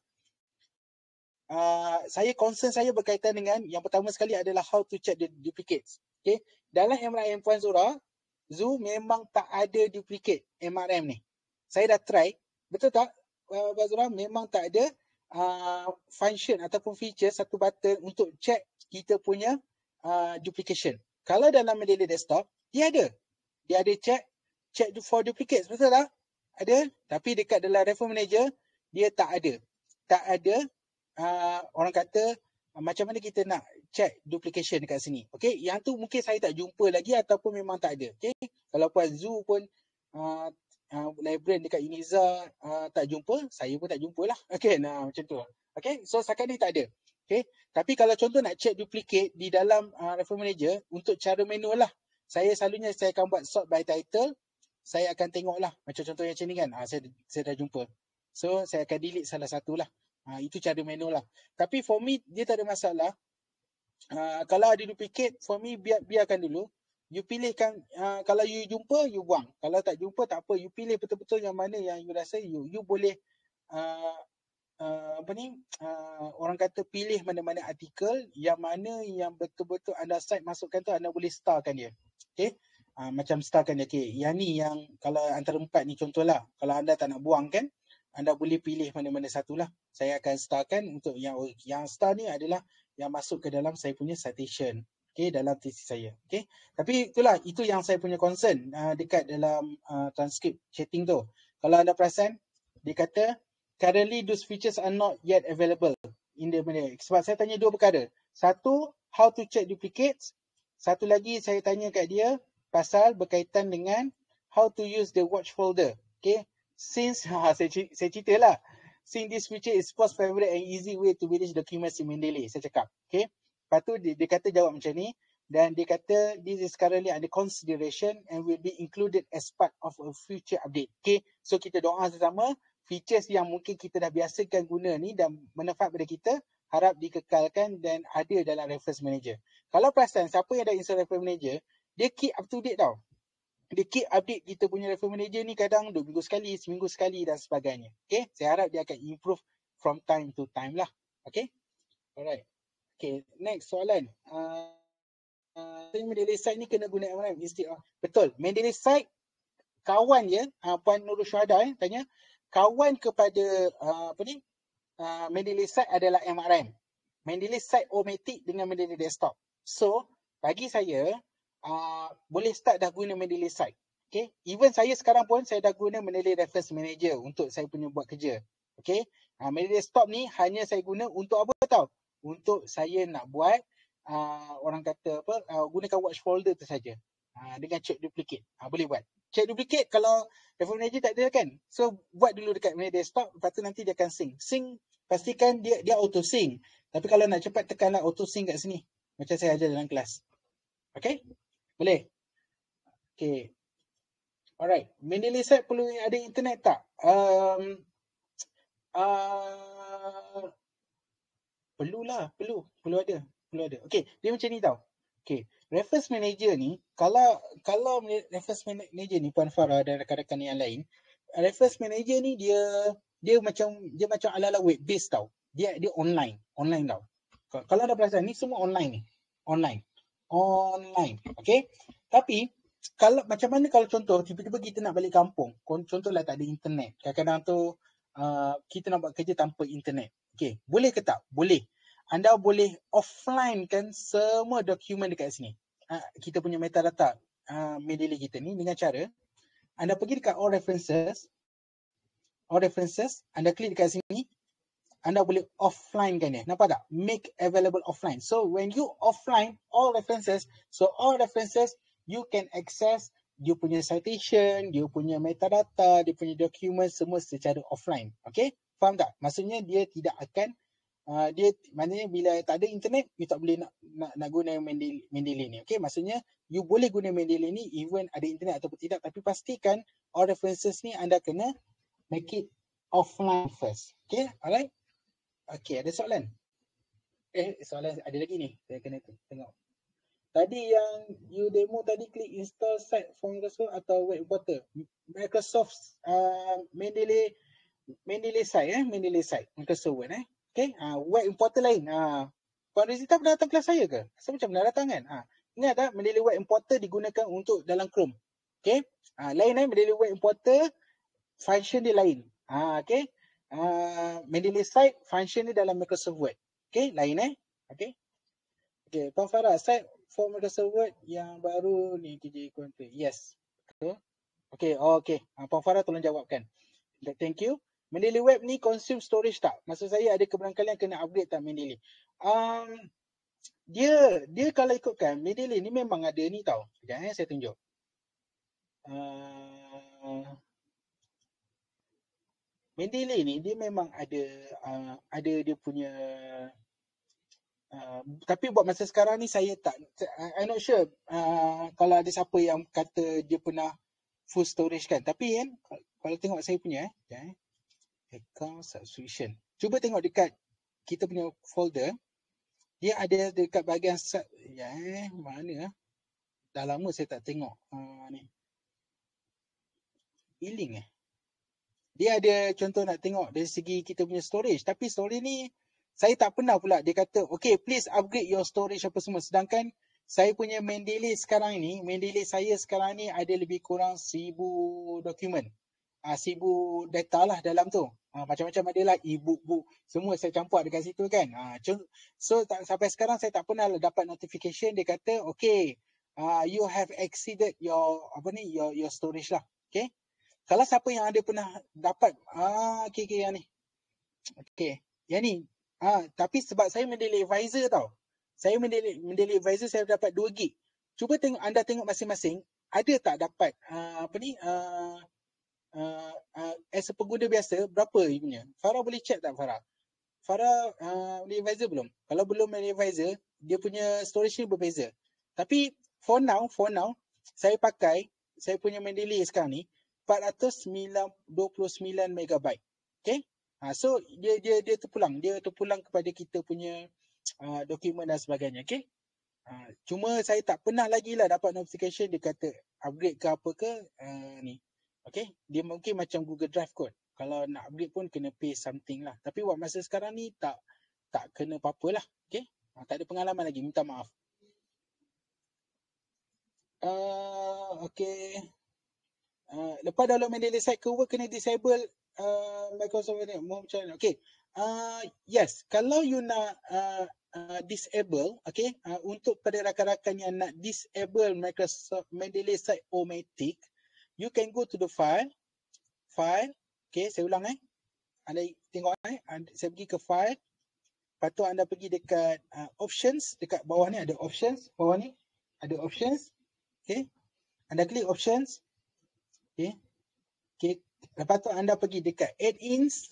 Saya concern saya berkaitan dengan yang pertama sekali adalah how to check the duplicates. Okay. Dalam MRM Puan Zura, Zoo memang tak ada duplicate MRM ni. Saya dah try, betul tak Puan Zura? Memang tak ada function ataupun feature satu button untuk check kita punya duplication. Kalau dalam Mendeley Desktop, dia ada. Dia ada check for duplicates, betul tak? Ada, tapi dekat dalam Reference Manager, dia tak ada. Tak ada orang kata macam mana kita nak check duplication dekat sini. Okay, yang tu mungkin saya tak jumpa lagi ataupun memang tak ada. Okay, kalau Puan Zoo pun librarian dekat Uniza tak jumpa, saya pun tak jumpa lah. Okay, macam tu. Okay, so setakat ni tak ada. Okay, tapi kalau contoh nak check duplicate di dalam Reference Manager, untuk cara manual lah. Saya selalunya saya akan buat sort by title. Saya akan tengok lah. Macam contoh yang macam ni kan. Saya dah jumpa. So, saya akan delete salah satu lah. Itu cara manual lah. Tapi for me, dia tak ada masalah. Kalau ada duplicate, for me, biarkan dulu. You pilihkan, kalau you jumpa, you buang. Kalau tak jumpa, tak apa. You pilih betul-betul yang mana yang you rasa you boleh, orang kata pilih mana-mana artikel, yang mana yang betul-betul anda cite masukkan tu, anda boleh starkan dia. Okay. Macam starkan dia. Okay. Yang ni yang, kalau antara 4 ni contohlah. Kalau anda tak nak buang kan, anda boleh pilih mana-mana satulah. Saya akan starkan untuk yang star ni adalah yang masuk ke dalam saya punya citation. Okay, dalam thesis saya. Okay. Tapi itulah, itu yang saya punya concern dekat dalam transcript chatting tu. Kalau anda perasan, dia kata, currently those features are not yet available in the Mendeley. Sebab saya tanya 2 perkara. Satu, how to check duplicates. Satu lagi saya tanya kat dia pasal berkaitan dengan how to use the watch folder. Okay. Since, saya cerita lah. Since this feature is most favorite and easy way to manage documents in Mendeley. Saya cakap. Okay. Lepas tu dia kata jawab macam ni. Dan dia kata this is currently under consideration and will be included as part of a future update. Okay. So kita doa sama-sama. Features yang mungkin kita dah biasakan guna ni dan manfaat pada kita, harap dikekalkan dan ada dalam Reference Manager. Kalau perasan, siapa yang dah install Reference Manager, dia keep up to date tau. Dia keep update kita punya Reference Manager ni kadang 2 minggu sekali, seminggu sekali dan sebagainya. Okay, saya harap dia akan improve from time to time lah. Okay, alright. Okay, next soalan. Mendeley site ni kena guna MRM instead of, betul, Mendeley site kawan je, Puan Nurul Syuhada tanya, kawan kepada Mendeley site adalah MRM. Mendeley site O-Matic dengan Mendeley Desktop. So, bagi saya, boleh start dah guna Mendeley site. Okay. Even saya sekarang pun, saya dah guna Mendeley Reference Manager untuk saya punya buat kerja. Okay. Mendeley Desktop ni hanya saya guna untuk apa tau? Untuk saya nak buat, orang kata apa, gunakan watch folder tu saja. Dengan check duplicate. Boleh buat. Check duplicate kalau Reference Manager tak ada kan. So, buat dulu dekat Mendeley Desktop, lepas tu nanti dia akan sync. Sync, pastikan dia auto sync. Tapi kalau nak cepat, tekanlah auto sync kat sini. Macam saya ajar dalam kelas. Okay? Boleh? Okay. Alright. Mendeley site perlu ada internet tak? Perlulah. Perlu ada. Okay. Dia macam ni tau. Okay. Reference Manager ni, kalau Reference Manager ni, Puan Farah dan rakan-rakan yang lain, Reference Manager ni dia macam ala-ala web based tau. Dia online tau. Kalau ada perasan ni semua online ni. Online. Okay. Tapi kalau macam mana kalau contoh tiba-tiba kita nak balik kampung, contohlah tak ada internet. Kadang-kadang tu kita nak buat kerja tanpa internet. Okay. Boleh ke tak? Boleh. Anda boleh offline kan semua dokumen dekat sini. Kita punya metadata Mendeley kita ni dengan cara anda pergi dekat all references, anda klik dekat sini, anda boleh offline kan dia. Nampak tak? Make available offline. So when you offline all references, you can access dia punya citation, dia punya metadata, dia punya dokumen semua secara offline. Okay? Faham tak? Maksudnya dia tidak akan, maknanya bila tak ada internet, you tak boleh nak guna Mendeley ni. Okay? Maksudnya you boleh guna Mendeley ni even ada internet ataupun tidak, tapi pastikan all references ni anda kena make it offline first. Okay? Alright? Okay, ada soalan? Soalan ada lagi ni. Saya kena tengok. Tadi yang you demo tadi, klik install site for Microsoft atau web importer. Microsoft Mendeley site Mendeley site Microsoft Word Okay, web importer lain. Puan Rizita pernah datang kelas saya ke? Saya macam pernah datang kan? Ingat tak Mendeley web importer digunakan untuk dalam Chrome. Okay, lain Mendeley web importer function dia lain. Okay, Mendeley site function dia dalam Microsoft Word. Okay, lain Okay. Okay, Puan Farah, site for Microsoft Word yang baru ni KJ Content. Yes. Betul. Okay, okay. Puan Farah tolong jawabkan. Thank you. Mendeley Web ni consume storage tak? Maksud saya ada keberangkalian kena upgrade tak Mendeley? Dia kalau ikutkan Mendeley ni memang ada ni tau. Sekejap saya tunjuk. Mendeley ni dia memang ada dia punya tapi buat masa sekarang ni saya tak, I'm not sure kalau ada siapa yang kata dia pernah full storage kan. Tapi kan kalau tengok saya punya account subscription, cuba tengok dekat kita punya folder, dia ada dekat bahagian mana dah lama saya tak tengok ni e-link dia ada contoh nak tengok dari segi kita punya storage. Tapi storage ni saya tak pernah pula dia kata okay please upgrade your storage apa semua, sedangkan saya punya Mendeley sekarang ni, Mendeley saya sekarang ni ada lebih kurang 1000 dokumen, 1000 data lah dalam tu. Macam-macam ada lah, e-book semua saya campur dekat situ kan. So sampai sekarang saya tak pernah dapat notification dia kata okay you have exceeded your your storage lah. Okay, kalau siapa yang ada pernah dapat okay yang ni, okay yang ni tapi sebab saya Mendeley Advisor tau, saya Mendeley Advisor saya dapat 2 gig. Cuba anda tengok masing-masing ada tak dapat as a pengguna biasa berapa you punya. Farah boleh check tak Farah? Farah Mendeley Advisor belum? Kalau belum Mendeley Advisor, dia punya storage ni berbeza. Tapi for now saya pakai saya punya Mendeley sekarang ni 429 megabyte. Okay, so dia terpulang kepada kita punya dokumen dan sebagainya. Okay, cuma saya tak pernah lagi lah dapat notification dia kata upgrade ke apa ke ni. Okay, dia mungkin macam Google Drive kot, kalau nak upgrade pun kena pay something lah. Tapi buat masa sekarang ni tak kena apa-apa lah. Okay, tak ada pengalaman lagi, minta maaf. Okay, lepas download Mendeley site ke Word kena disable Microsoft ni. Macam mana? Okay, yes, kalau you nak disable, okay, untuk pada rakan-rakan yang nak disable Microsoft Mendeley site automatic, you can go to the file, okay, saya ulang anda tengok saya pergi ke file, lepas tu anda pergi dekat options, dekat bawah ni ada options, bawah ni ada options, okay, anda klik options, okay, lepas tu anda pergi dekat add-ins,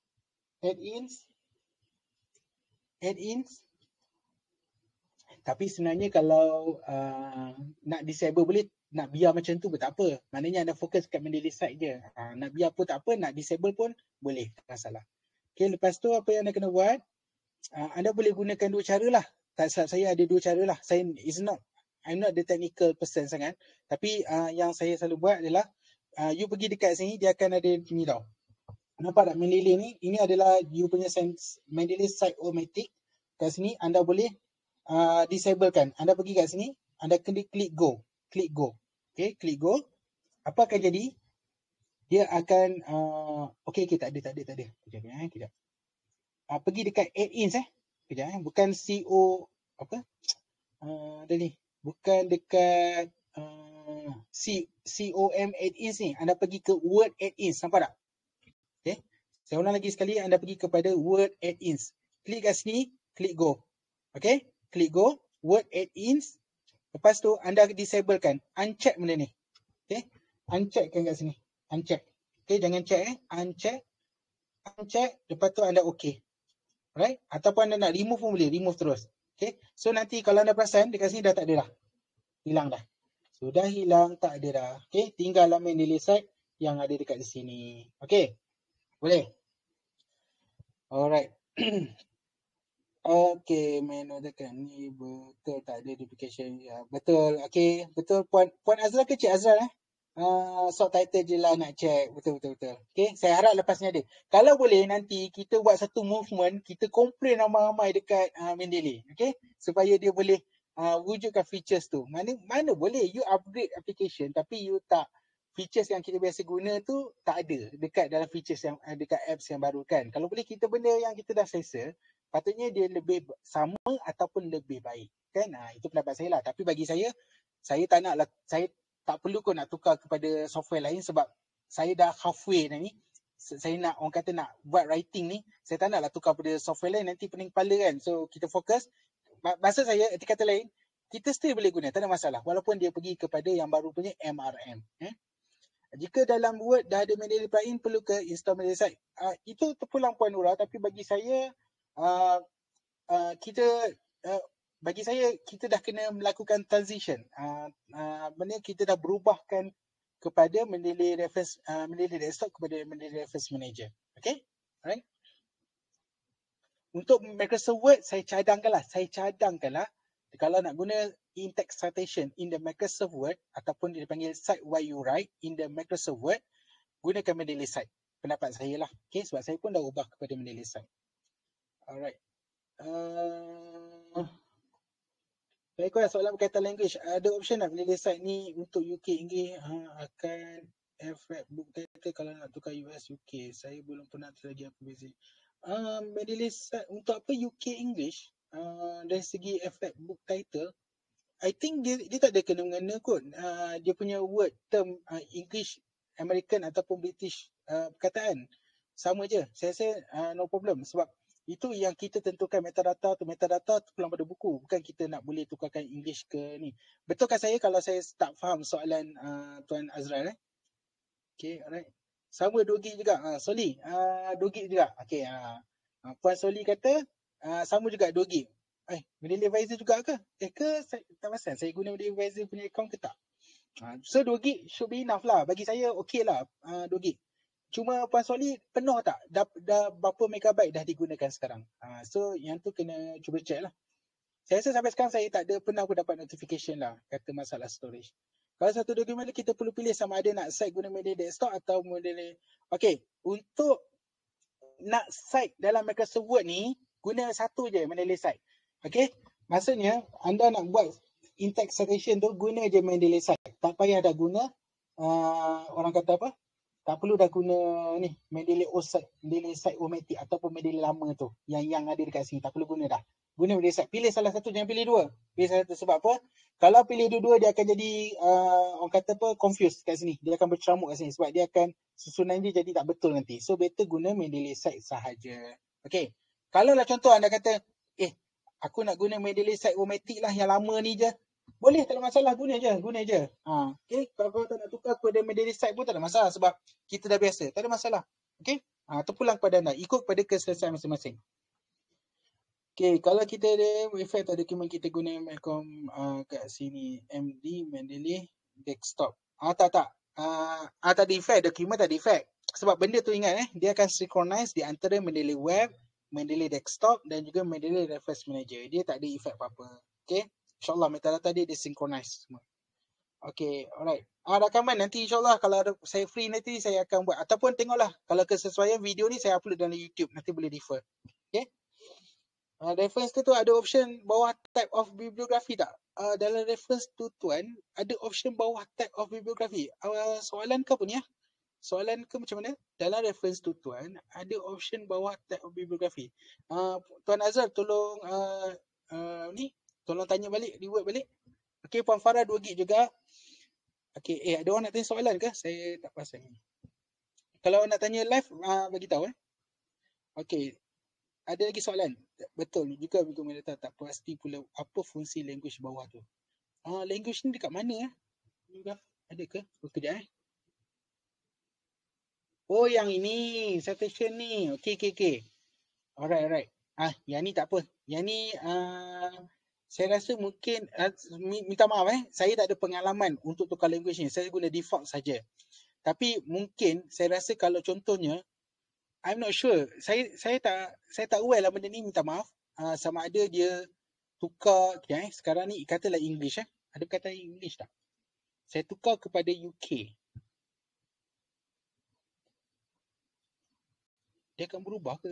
tapi sebenarnya kalau nak disable boleh, nak biar macam tu pun tak apa. Maknanya anda fokus kat Mendeley site je. Nak biar pun tak apa, nak disable pun boleh, tak masalah. Okay, lepas tu apa yang anda kena buat, anda boleh gunakan 2 cara lah. Tak silap saya ada 2 cara lah. I'm not the technical person sangat. Tapi yang saya selalu buat adalah you pergi dekat sini, dia akan ada ni tau. Nampak tak Mendeley ni? Ini adalah you punya Mendeley site automatic. Kat sini anda boleh disable kan. Anda pergi kat sini, anda klik go. Okay, klik go. Apa akan jadi? Dia akan okay, tak ada. Kejap. Pergi dekat add-ins Kejap bukan CO apa? Ada ni. Bukan dekat COM add-ins ni. Anda pergi ke Word add-ins, nampak tak? Okay. Saya ulang lagi sekali, anda pergi kepada Word add-ins. Klik kat sini, klik go. Okay, klik go, Word add-ins. Lepas tu anda disablekan, uncheck benda ni. Okay, uncheckkan kat sini, uncheck. Okay, jangan check uncheck. Lepas tu anda okay. Alright, ataupun anda nak remove pun boleh, remove terus. Okay, so nanti kalau anda perasan dekat sini dah tak ada dah, hilang dah. Sudah hilang, tak ada dah. Okay, tinggal Mendeley site yang ada dekat sini. Okay, boleh. Alright. Okay, menu tekan ni betul tak ada duplication. Ya, betul. Okay, betul. Puan Azra ke Cik Azra subtitle je lah nak check. Betul. Okay, saya harap lepas ni ada. Kalau boleh nanti kita buat satu movement, kita komplain ramai-ramai dekat Mendeley. Okay, supaya dia boleh wujudkan features tu. Mana boleh you upgrade application tapi you tak features yang kita biasa guna tu tak ada dekat dalam features yang dekat apps yang baru kan. Kalau boleh kita benda yang kita dah selesa, patutnya dia lebih sama ataupun lebih baik kan. Itu pendapat saya lah. Tapi bagi saya tak nak lah, saya tak perlu kau nak tukar kepada software lain sebab saya dah halfway dah ni. Saya nak, orang kata nak buat writing ni, saya tak nak lah tukar pada software lain, nanti pening kepala kan. So kita fokus. Maksud saya, erti kata lain, kita still boleh guna, tak ada masalah. Walaupun dia pergi kepada yang baru punya MRM. Jika dalam Word dah ada Mendeley plugin, perlu ke install Mendeley site? Itu terpulang Puan Nura, tapi bagi saya, bagi saya kita dah kena melakukan transition. Benda kita dah berubahkan kepada Mendeley Reference, Mendeley Desktop kepada Mendeley Reference Manager. Okay, alright. Untuk Microsoft Word, saya cadangkanlah. Kalau nak guna in-text citation in the Microsoft Word ataupun dia dipanggil cite while you write in the Microsoft Word, gunakan Mendeley Cite. Pendapat saya lah. Okay, sebab saya pun dah ubah kepada Mendeley Cite. Alright. Baiklah, soalan berkaitan language. Ada option tak Mendeley Cite ni untuk UK English akan effect book title kalau nak tukar US UK. Saya belum pernah terlagi apa beza. Mendeley Cite untuk apa UK English? Dari segi effect book title, I think dia tak ada kena-mengena kot. Dia punya word term English American ataupun British perkataan sama je. Saya rasa no problem sebab itu yang kita tentukan metadata tu pulang pada buku, bukan kita nak boleh tukarkan English ke ni. Betulkah saya kalau saya tak faham soalan Tuan Azrael? Okay, alright. Sama Dogi juga. Soli, Dogi juga. Okay, Puan Soli kata sama juga Dogi. Mendeley Advisor juga ke? Tak pasal saya guna Mendeley Advisor punya account ke tak? So 2 gig should be enough lah. Bagi saya okey lah 2 gig. Cuma Puan Soli penuh tak? Dah berapa megabyte dah digunakan sekarang? So yang tu kena cuba check lah. Saya rasa sampai sekarang saya tak ada pernah pun dapat notification lah kata masalah storage. Kalau satu dokumen kita perlu pilih sama ada nak site guna Mendeley Desktop atau Mendeley. Okay, untuk nak site dalam Microsoft Word ni, guna satu je Mendeley Site. Okay, maksudnya anda nak buat in-text citation tu, guna je Mendeley Site. Tak payah dah guna, orang kata apa, tak perlu dah guna ni, Mendeley O-Matic ataupun Mendeley lama tu, yang ada dekat sini, tak perlu guna dah. Guna Mendeley Site. Pilih salah satu, jangan pilih dua. Pilih salah satu sebab apa? Kalau pilih dua-dua, dia akan jadi, orang kata apa, confused kat sini. Dia akan berceramuk kat sini sebab dia akan susunan dia jadi tak betul nanti. So better guna Mendeley Site sahaja. Okay. Kalau lah contoh anda kata, aku nak guna Mendeley Site O-Matic lah yang lama ni je. Boleh, tak ada masalah. Guna je. Okay. Kalau kau tak nak tukar kepada Mendeley Site pun tak ada masalah sebab kita dah biasa. Tak ada masalah. Okay. Terpulang kepada anda. Ikut pada keselesaian masing-masing. Okay. Kalau kita ada efek atau dokumen kita guna Macom kat sini. MD Mendeley Desktop. Tak. Tak ada efek. Dokumen tak ada efek. Sebab benda tu ingat dia akan synchronize di antara Mendeley Web, Mendeley Desktop dan juga Mendeley Reference Manager. Dia tak ada efek apa-apa. Okay. InsyaAllah metadata dia synchronize semua. Okay, alright. Rakaman nanti insyaAllah kalau saya free nanti saya akan buat. Ataupun tengoklah kalau kesesuaian video ni saya upload dalam YouTube. Nanti boleh refer. Okay. Reference tu ada option bawah type of bibliografi tak? Dalam reference tu tuan, ada option bawah type of bibliografi. Soalan ke apa ni? Soalan ke macam mana? Dalam reference tu tuan, ada option bawah type of bibliografi. Tuan Azhar tolong tolong tanya balik, reword balik. Okay, Puan Farah 2 gig juga. Okay, ada orang nak tanya soalan ke? Saya tak pasal. Kalau nak tanya live, bagi tahu Okay. Ada lagi soalan? Betul juga Meta tak pasti pula apa fungsi language bawah tu. Language ni dekat mana Ada ke? Kejap Oh, yang ini, citation ni. Okay. Alright. Yang ni tak apa. Yang ni saya rasa mungkin minta maaf saya tak ada pengalaman untuk tukar language ni. Saya guna default saja. Tapi mungkin saya rasa kalau contohnya I'm not sure. Saya tak aware lah benda ni, minta maaf. sama ada dia tukar, sekarang ni katalah English ada perkataan English tak? Saya tukar kepada UK. Dia akan berubah ke?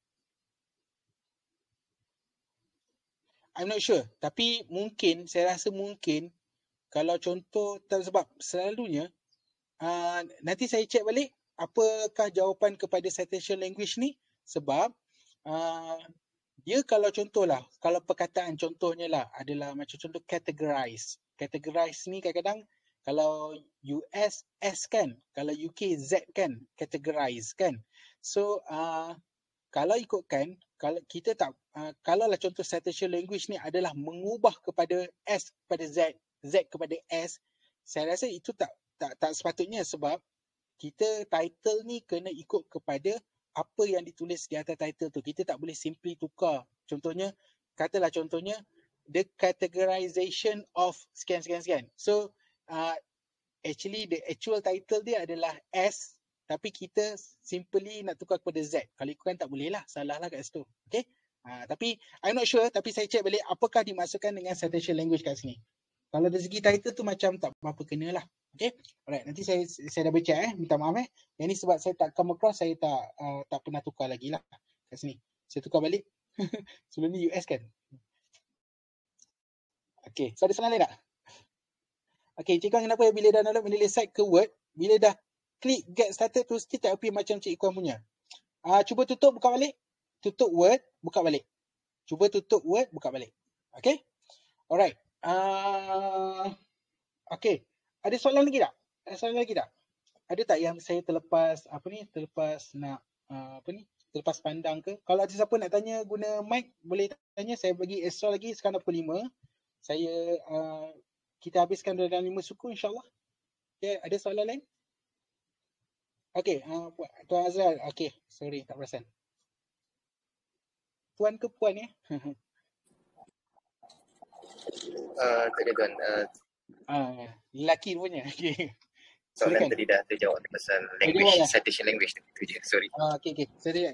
I'm not sure. Tapi mungkin, saya rasa mungkin kalau contoh, sebab selalunya nanti saya check balik apakah jawapan kepada citation language ni, sebab dia kalau contohlah, kalau perkataan contohnya lah adalah macam contoh categorize. Categorize ni kadang-kadang kalau US S kan, kalau UK Z kan, categorize kan. So kalau ikutkan, kalau kita tak, kalau lah contoh citation language ni adalah mengubah kepada S kepada Z, Z kepada S, saya rasa itu tak sepatutnya, sebab kita title ni kena ikut kepada apa yang ditulis di atas title tu. Kita tak boleh simply tukar. Contohnya, katalah contohnya, the categorization of sekian. So, actually the actual title dia adalah S, tapi kita simply nak tukar kepada Z. Kalau ikutkan tak boleh lah, salah lah kat situ. Okay? Tapi I'm not sure, tapi saya check balik apakah dimasukkan dengan citation language kat sini. Kalau dari segi title tu macam tak apa kena lah. Okay? Alright, nanti saya dah baca minta maaf Yang ni sebab saya tak come across, saya tak pernah tukar lagi lah kat sini. Saya tukar balik. Sebelum ni US kan. Okay, so ada soalan lain tak? Okay, Cik Wan kenapa bila dah download Mendeley site ke Word, bila dah klik get started tu still tak appear macam Cik Wan punya. Cuba tutup, buka balik. Tutup Word, buka balik. Cuba tutup Word, buka balik. Okay? Alright. Okay. Ada soalan lagi tak? Ada tak yang saya terlepas nak terlepas pandang ke? Kalau ada siapa nak tanya guna mic, boleh tanya. Saya bagi extra lagi sekarang 25. Saya kita habiskan dalam 5 suku insyaAllah. Okay, ada soalan lain? Okay, Tuan Azral. Okay, sorry, tak perasan. Tuan ke puan Tak ada Tuan. Lelaki punya. Okay. Soalan tadi dah terjawab pasal language, citation language tu je. Sorry. Okay.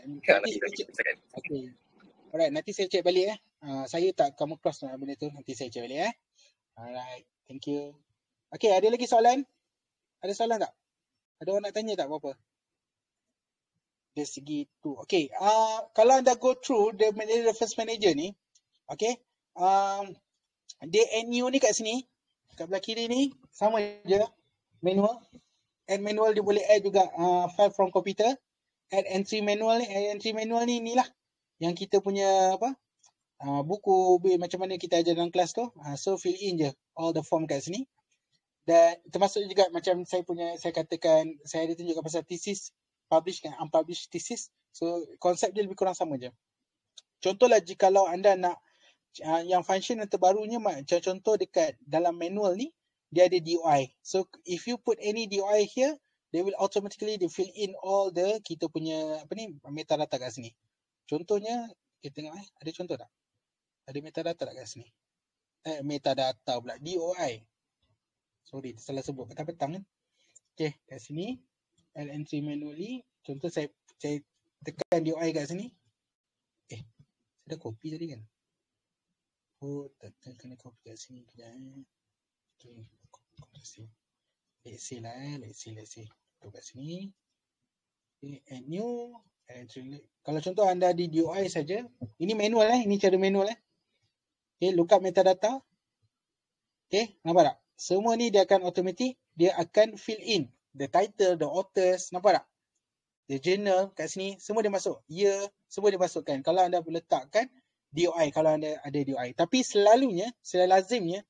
Okay. Alright, nanti saya check balik saya tak come across benda tu. Nanti saya check balik Alright, thank you. Okay, ada lagi soalan? Ada soalan tak? Ada orang nak tanya tak apa-apa? Dari segi tu. Okay, kalau anda go through the Reference Manager ni, okay, dia NU ni kat sini, kat belah kiri ni, sama je, manual. Add manual dia boleh add juga file from computer. Add entry manual ni, inilah yang kita punya buku macam mana kita ajar dalam kelas tu. So fill in je all the form kat sini. Dan termasuk juga macam saya katakan, saya ada tunjukkan pasal thesis, published dan unpublished thesis. So konsep dia lebih kurang sama je. Contohlah jikalau anda nak yang function yang terbarunya, macam contoh dekat dalam manual ni, dia ada DOI. So if you put any DOI here, they will automatically fill in all the kita punya metadata kat sini. Contohnya, kita tengok ada contoh tak? Ada metadata tak kat sini? Metadata pula, DOI. Sorry, salah sebut petang-petang kan. Okay, kat sini, add entry manually. Contoh saya tekan DOI kat sini. Saya dah copy tadi kan? Oh, tak kena copy kat sini. Okay, let's say. Tu kat sini. Okay, add new. Kalau contoh anda di DOI saja, ini manual ini cara manual Okay, lookup metadata. Okay, nampak tak? Semua ni dia akan automatic, dia akan fill in the title, the authors, nampak tak? The journal kat sini, semua dia masuk. Year, semua dia masukkan. Kalau anda letakkan DOI, kalau anda ada DOI. Tapi selalunya, lazimnya,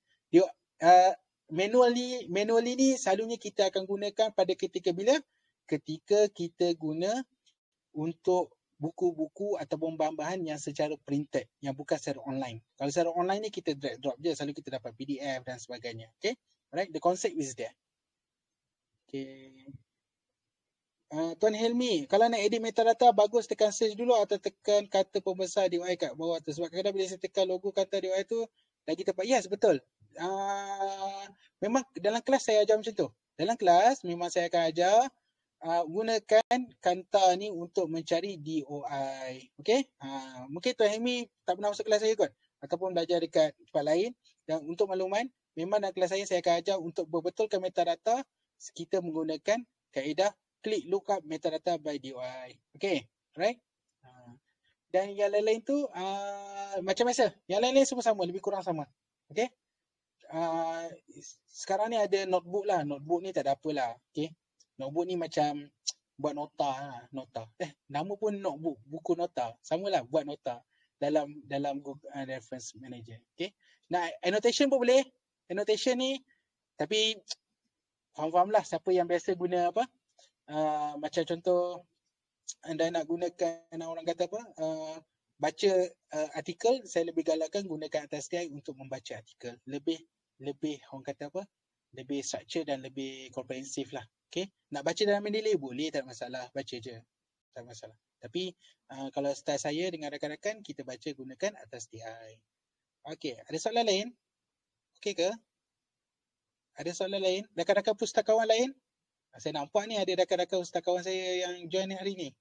manually ni selalunya kita akan gunakan pada ketika bila? Ketika kita guna untuk buku-buku ataupun bahan-bahan yang secara printed, yang bukan secara online. Kalau secara online ni kita drag drop je, selalu kita dapat PDF dan sebagainya. Okay, alright, the concept is there. Okay. Tuan Helmi, kalau nak edit metadata, bagus tekan search dulu atau tekan kata pembesar DOI kat bawah tu. Sebab kadang-kadang bila saya tekan logo kata DOI tu, lagi tepat. Yes, betul. Memang dalam kelas saya ajar macam tu. Dalam kelas memang saya akan ajar gunakan Kanta ni untuk mencari DOI. Okay? Mungkin Tuan Helmi tak pernah masuk kelas saya kot. Ataupun belajar dekat tempat lain. Dan untuk makluman, memang dalam kelas saya akan ajar untuk berbetulkan metadata, kita menggunakan kaedah click lookup metadata by DOI. Okay? Right? Dan yang lain-lain tu macam biasa. Yang lain-lain semua sama, lebih kurang sama. Okay? Sekarang ni ada notebook lah. Notebook ni tak ada apa lah. Okay? Notebook ni macam buat nota lah. Nota. Nama pun notebook. Buku nota. Sama lah buat nota dalam Google Reference Manager. Okay? Nah, annotation pun boleh. Annotation ni, tapi faham-faham lah siapa yang biasa guna apa. Macam contoh, anda nak gunakan, orang kata apa, baca artikel, saya lebih galakkan gunakan ATAS-TI untuk membaca artikel. Lebih orang kata apa, lebih structure dan lebih komprehensif lah. Okay? Nak baca dalam Mendeley boleh, tak ada masalah. Baca je. Tak ada masalah. Tapi kalau style saya dengan rakan-rakan, kita baca gunakan ATAS-TI. Okay, ada soalan lain? Okay ke? Ada soalan lain? Rakan-rakan pustakawan lain? Saya nampak ni ada rakan-rakan pustakawan saya yang join hari ni.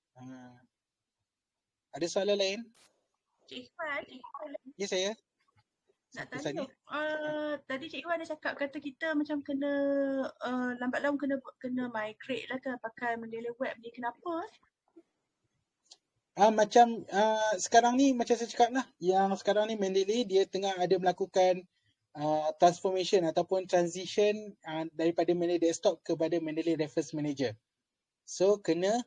Ada soalan lain? Cik Ikhwan. Ya, saya. Nak tanya. Tadi Cik Ikhwan ada cakap kata kita macam kena lambat laun kena migrate lah ke pakai Mendeley web ni. Kenapa? Macam sekarang ni macam saya cakap lah, yang sekarang ni Mendeley dia tengah ada melakukan transformation ataupun transition daripada Mendeley Desktop kepada Mendeley Reference Manager. So kena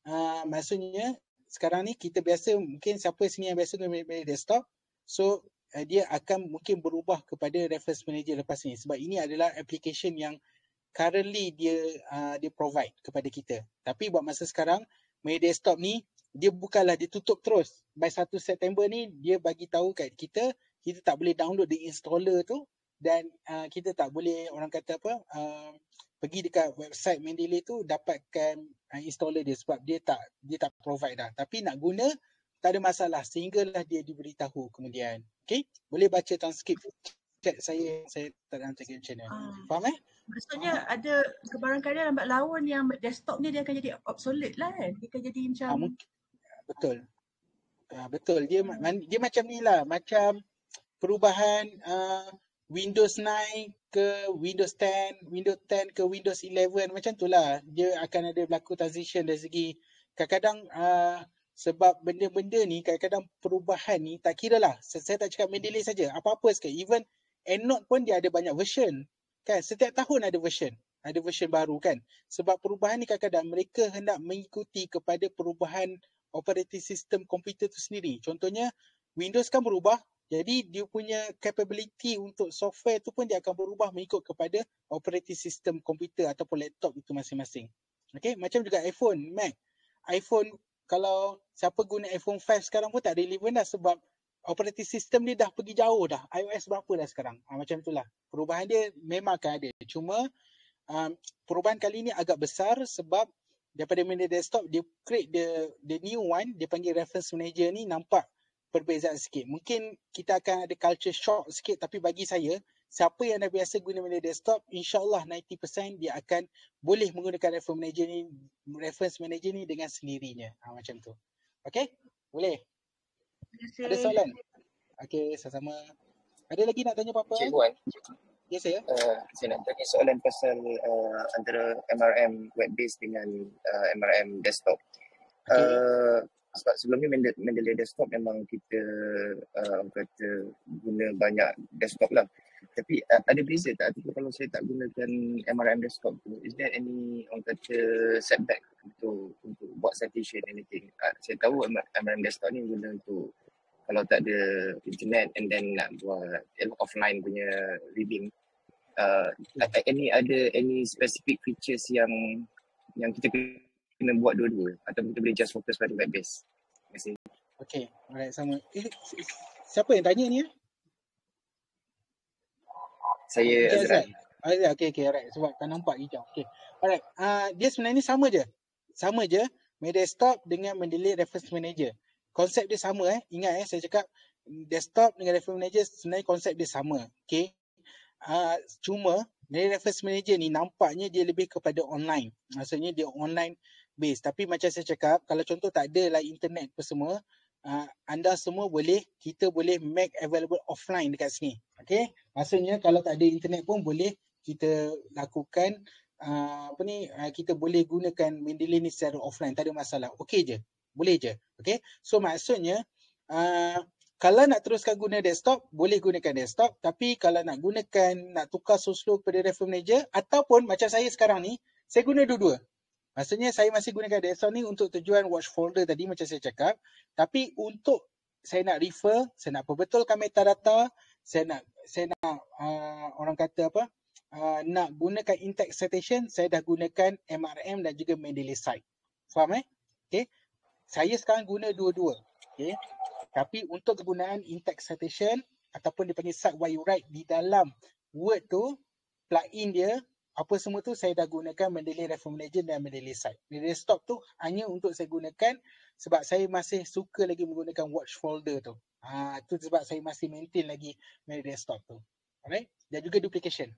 maksudnya sekarang ni kita biasa, mungkin siapa sini yang biasa guna Mendeley Desktop, so dia akan mungkin berubah kepada Reference Manager lepas ni, sebab ini adalah application yang currently dia provide kepada kita. Tapi buat masa sekarang Mendeley Desktop ni dia bukanlah dia tutup terus. By 1 September ni dia bagi tahu kat kita tak boleh download di installer tu, dan kita tak boleh orang kata apa pergi dekat website Mendeley tu dapatkan installer dia, sebab dia tak provide dah. Tapi nak guna tak ada masalah sehinggalah dia diberitahu kemudian. Okay? Boleh baca transkrip chat saya tak dalam Telegram channel. Faham Maksudnya ada kebarangkalian lambat laun yang desktop ni dia akan jadi obsolete lah kan? Dia akan jadi macam betul. Betul. Dia macam ni lah. Macam perubahan Windows 9 ke Windows 10, Windows 10 ke Windows 11. Macam tu lah. Dia akan ada berlaku transition dari segi kadang-kadang sebab benda-benda ni kadang-kadang perubahan ni tak kira lah. Saya tak cakap Mendeley saja. Apa-apa sekali. Even EndNote pun dia ada banyak version. Kan? Setiap tahun ada version. Ada version baru kan. Sebab perubahan ni kadang-kadang mereka hendak mengikuti kepada perubahan operating system komputer tu sendiri. Contohnya Windows kan berubah, jadi dia punya capability untuk software tu pun dia akan berubah mengikut kepada operating system komputer ataupun laptop itu masing-masing. Okay, macam juga iPhone, Mac. iPhone, kalau siapa guna iPhone 5 sekarang pun tak relevan dah, sebab operating system dia dah pergi jauh dah. iOS berapa dah sekarang? Macam itulah. Perubahan dia memang akan ada. Cuma perubahan kali ni agak besar sebab daripada Mendeley Desktop, dia create the new one, dia panggil Reference Manager ni, nampak perbezaan sikit. Mungkin kita akan ada culture shock sikit, tapi bagi saya, siapa yang dah biasa guna Mendeley Desktop, insyaAllah 90% dia akan boleh menggunakan Reference Manager ni dengan sendirinya. Macam tu. Okay? Boleh? Ada soalan? Okay, sama-sama. Ada lagi nak tanya apa-apa? Cik Wan. Ya, saya. Saya nak tanya soalan pasal antara MRM web based dengan MRM desktop. Sebab sebelum ni Mendeley Desktop memang kita kata guna banyak desktop lah. Tapi ada beza tak? Kalau saya tak gunakan MRM desktop tu, is there any orang kata setback untuk buat citation anything? Saya tahu MRM desktop ni guna untuk kalau tak ada internet and then nak buat offline punya reading. Any specific features yang kita kena buat dua-dua atau kita boleh just fokus pada web base? Terima kasih. Okay, alright, sama. Siapa yang tanya ni? Saya Azran. Okay, alright. Sebab tak nampak hijau. Okay, alright. Dia sebenarnya sama je. Mendeley Desktop dengan Mendeley Reference Manager. Konsep dia sama Ingat saya cakap desktop dengan Reference Manager sebenarnya konsep dia sama. Okay. Cuma Mendeley Reference Manager ni nampaknya dia lebih kepada online. Maksudnya dia online base. Tapi macam saya cakap, kalau contoh tak ada lah internet apa semua, anda semua kita boleh make available offline dekat sini. Okay? Maksudnya kalau tak ada internet pun boleh kita lakukan kita boleh gunakan Mendeley ni secara offline, tak ada masalah. Okey je. Boleh je. Okay? So maksudnya kalau nak teruskan guna desktop, boleh gunakan desktop. Tapi kalau nak tukar so-slow kepada Reference Manager, ataupun macam saya sekarang ni, saya guna dua-dua. Maksudnya saya masih gunakan desktop ni untuk tujuan watch folder tadi macam saya cakap. Tapi untuk saya nak refer, saya nak perbetulkan metadata, saya nak orang kata apa, nak gunakan in-text citation, saya dah gunakan MRM dan juga Mendeley site. Faham Okay? Saya sekarang guna dua-dua. Okay? Tapi untuk kegunaan in-text citation ataupun dipanggil cite while you write di dalam Word tu, plugin dia, apa semua tu saya dah gunakan Mendeley Reference Manager dan Mendeley site. Di desktop tu hanya untuk saya gunakan sebab saya masih suka lagi menggunakan watch folder tu. Tu sebab saya masih maintain lagi Mendeley desktop tu. Alright? Dan juga duplication.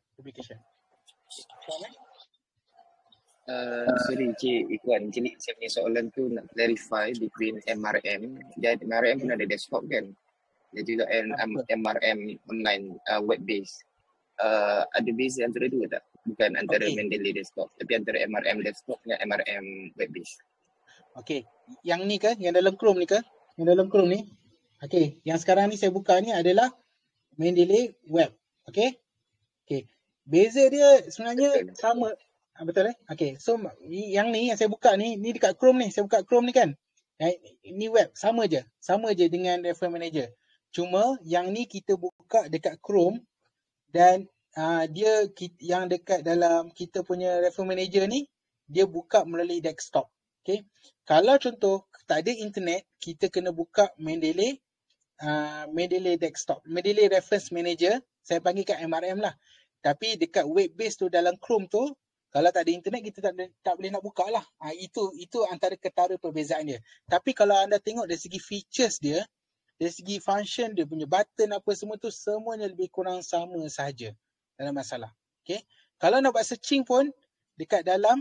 Sorry Cik Ikhwan, jadi saya punya soalan tu nak clarify between MRM dan MRM pun ada desktop kan? Dan juga MRM online web based. Ada beza antara dua tak? Bukan antara Mendeley desktop, tapi antara MRM desktop dengan MRM web based. Okey, yang ni ke? Yang dalam Chrome ni ke? Yang dalam Chrome ni? Okey, yang sekarang ni saya buka ni adalah Mendeley web. Okey? Okey. Beza dia sebenarnya sama. Betul Okey, so yang ni yang saya buka ni dekat Chrome ni. Saya buka Chrome ni kan. Ni web, sama je dengan Reference Manager. Cuma yang ni kita buka dekat Chrome dan dia yang dekat dalam kita punya Reference Manager ni dia buka melalui desktop. Okey. Kalau contoh tak ada internet, kita kena buka Mendeley desktop. Mendeley Reference Manager, saya panggilkan MRM lah. Tapi dekat web base tu dalam Chrome tu, kalau tak ada internet kita tak boleh nak buka lah. Itu antara ketara perbezaan dia. Tapi kalau anda tengok dari segi features dia, dari segi function dia punya button apa semua tu semuanya lebih kurang sama sahaja. Dalam masalah. Okay. Kalau nak buat searching pun dekat dalam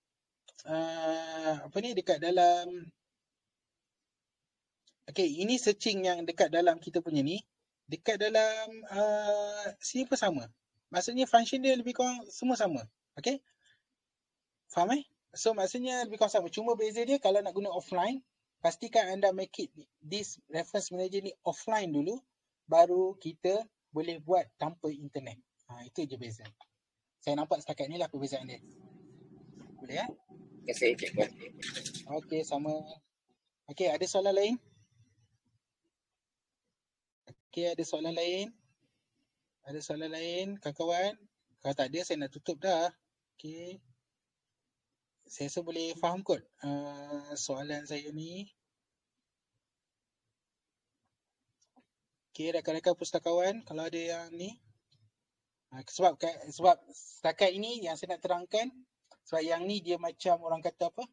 ini searching yang dekat dalam kita punya ni, dekat dalam sini pun sama. Maksudnya function dia lebih kurang semua sama. Okay? Faham So maksudnya lebih kurang sama. Cuma beza dia kalau nak guna offline, pastikan anda make it this Reference Manager ni offline dulu, baru kita boleh buat tanpa internet. Itu je beza. Saya nampak setakat ni lah perbezaan dia. Boleh Terima kasih Cikgu. Okey, sama. Okey, ada soalan lain? Okey, ada soalan lain? Ada soalan lain, kawan-kawan? Kalau tak ada, saya nak tutup dah. Okey. Saya rasa boleh faham kot soalan saya ni. Okey, rakan-rakan pustakawan, kalau ada yang ni. Sebab setakat ini yang saya nak terangkan, sebab yang ni dia macam orang kata apa,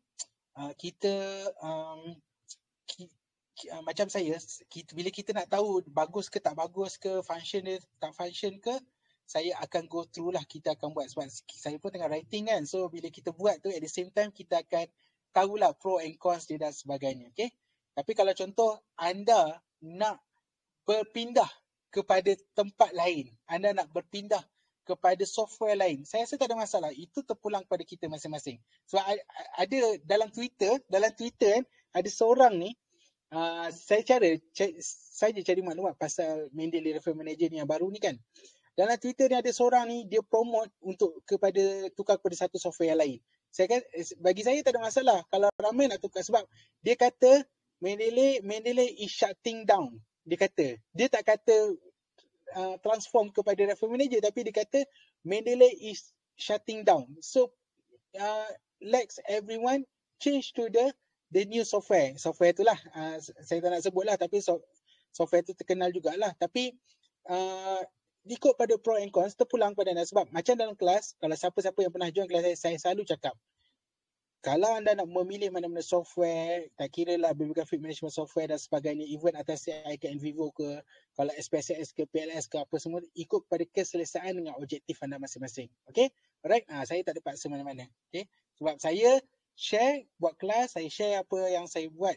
macam saya, bila kita nak tahu bagus ke tak bagus ke, function dia tak function ke, saya akan go through lah, kita akan buat. Sebab saya pun tengah writing kan, so bila kita buat tu at the same time kita akan tahulah pro and cons dia dan sebagainya. Okay? Tapi kalau contoh anda nak berpindah kepada tempat lain, anda nak berpindah kepada software lain, saya rasa tak ada masalah. Itu terpulang kepada kita masing-masing. Sebab ada dalam Twitter kan, ada seorang ni, saya cari maklumat pasal Mendeley Reference Manager ni yang baru ni kan. Dalam Twitter ni ada seorang ni, dia promote untuk tukar kepada satu software yang lain. Bagi saya tak ada masalah kalau ramai nak tukar, sebab dia kata Mendeley is shutting down. Dia kata, dia tak kata transform kepada Reference Manager, tapi dia kata Mendeley is shutting down. So let's everyone change to the new software. Software tu lah, saya tak nak sebut lah, tapi software tu terkenal jugalah. Tapi ikut pada pro and cons, terpulang pada anda. Sebab macam dalam kelas, kalau siapa-siapa yang pernah join kelas saya selalu cakap, kalau anda nak memilih mana-mana software, tak kira lah bibliographic management software dan sebagainya, even atas AI ke NVivo ke, kalau SPSS ke PLS ke apa semua, ikut pada keselesaan dengan objektif anda masing-masing. Okay? Alright, saya tak ada paksa mana-mana. Okay? Sebab saya share buat kelas, saya share apa yang saya buat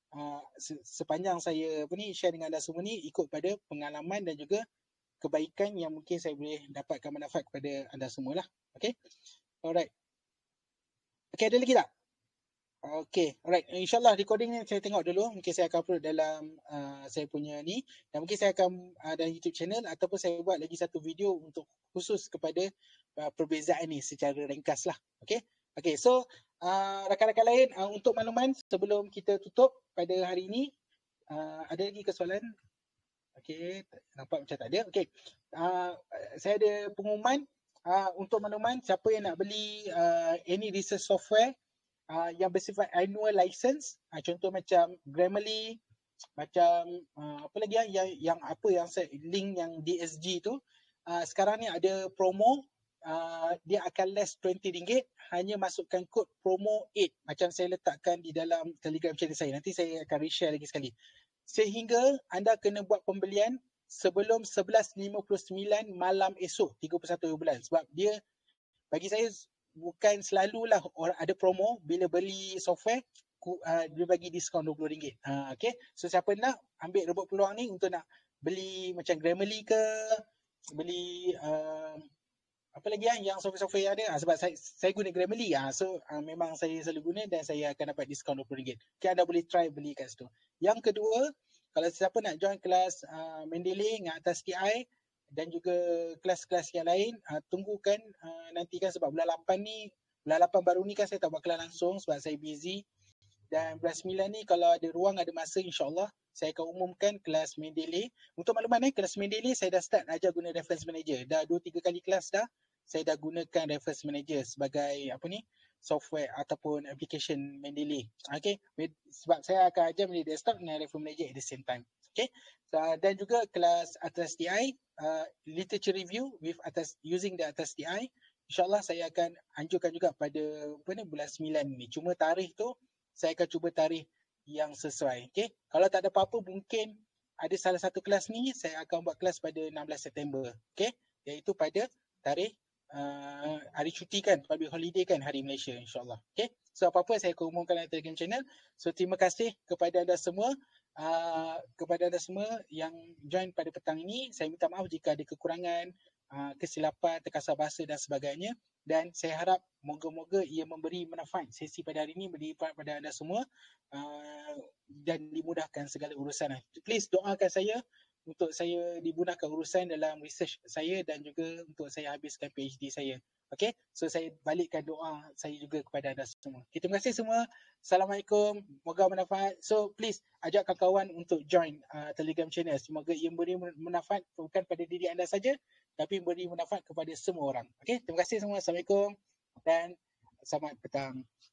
sepanjang saya share dengan anda semua ni, ikut pada pengalaman dan juga kebaikan yang mungkin saya boleh dapatkan manfaat kepada anda semua lah. Okay? Alright. Okay, ada lagi tak? Okay, alright. InsyaAllah recording ni saya tengok dulu. Mungkin saya akan upload dalam saya punya ni. Dan mungkin saya akan ada YouTube channel ataupun saya buat lagi satu video untuk khusus kepada perbezaan ni secara ringkas lah. Okay. Okay, so rakan-rakan lain, untuk makluman sebelum kita tutup pada hari ini, ada lagi soalan? Okay, nampak macam tak ada. Okay, saya ada pengumuman. Untuk makluman, siapa yang nak beli any research software yang bersifat annual license, contoh macam Grammarly, macam apa lagi yang saya link yang DSG tu, sekarang ni ada promo, dia akan less RM20, hanya masukkan kod promo 8 macam saya letakkan di dalam Telegram channel saya. Nanti saya akan reshare lagi sekali. Sehingga anda kena buat pembelian sebelum 11.59 malam esok 31 bulan. Sebab dia, bagi saya, bukan selalulah orang ada promo bila beli software, dia bagi diskaun RM20. Okay. So siapa nak ambil rebut peluang ni untuk nak beli macam Grammarly ke, beli apa lagi yang software-software yang ada, sebab saya guna Grammarly, so memang saya selalu guna dan saya akan dapat diskaun RM20. Okay, anda boleh try beli kat situ. Yang kedua, kalau siapa nak join kelas Mendeley dengan atas TI dan juga kelas-kelas yang lain, tunggukan nantikan, sebab bulan 8 baru ni kan saya tak buat kelas langsung sebab saya busy. Dan bulan 9 ni kalau ada ruang, ada masa, insyaAllah saya akan umumkan kelas Mendeley. Untuk makluman, kelas Mendeley saya dah start ajar guna reference manager. Dah 2-3 kali kelas dah saya dah gunakan reference manager sebagai software ataupun application Mendeley. Okay, sebab saya akan ajar Mendeley desktop dengan reference manager at the same time. Okay, dan juga kelas Atlas TI, literature review with using the Atlas TI, insyaAllah saya akan anjurkan juga pada bulan 9 ni. Cuma tarikh tu saya akan cuba tarikh yang sesuai. Okay, kalau tak ada apa-apa, mungkin ada salah satu kelas ni saya akan buat kelas pada 16 September. Okay, iaitu pada tarikh hari cuti kan, public holiday kan, hari Malaysia, insyaAllah. Okay, so apa-apa saya akan umumkan dalam Telegram channel. So terima kasih kepada anda semua, yang join pada petang ini. Saya minta maaf jika ada kekurangan, kesilapan, terkasar bahasa dan sebagainya. Dan saya harap moga-moga ia memberi manfaat, sesi pada hari ini memberi manfaat pada anda semua, dan dimudahkan segala urusan. Please doakan saya untuk saya dimudahkan urusan dalam research saya dan juga untuk saya habiskan PhD saya. Okay, so saya balikkan doa saya juga kepada anda semua. Okay, terima kasih semua. Assalamualaikum. Moga bermanfaat. So please ajak kawan-kawan untuk join Telegram channel. Semoga ia memberi manfaat bukan pada diri anda saja, tapi memberi manfaat kepada semua orang. Okay, terima kasih semua. Assalamualaikum dan selamat petang.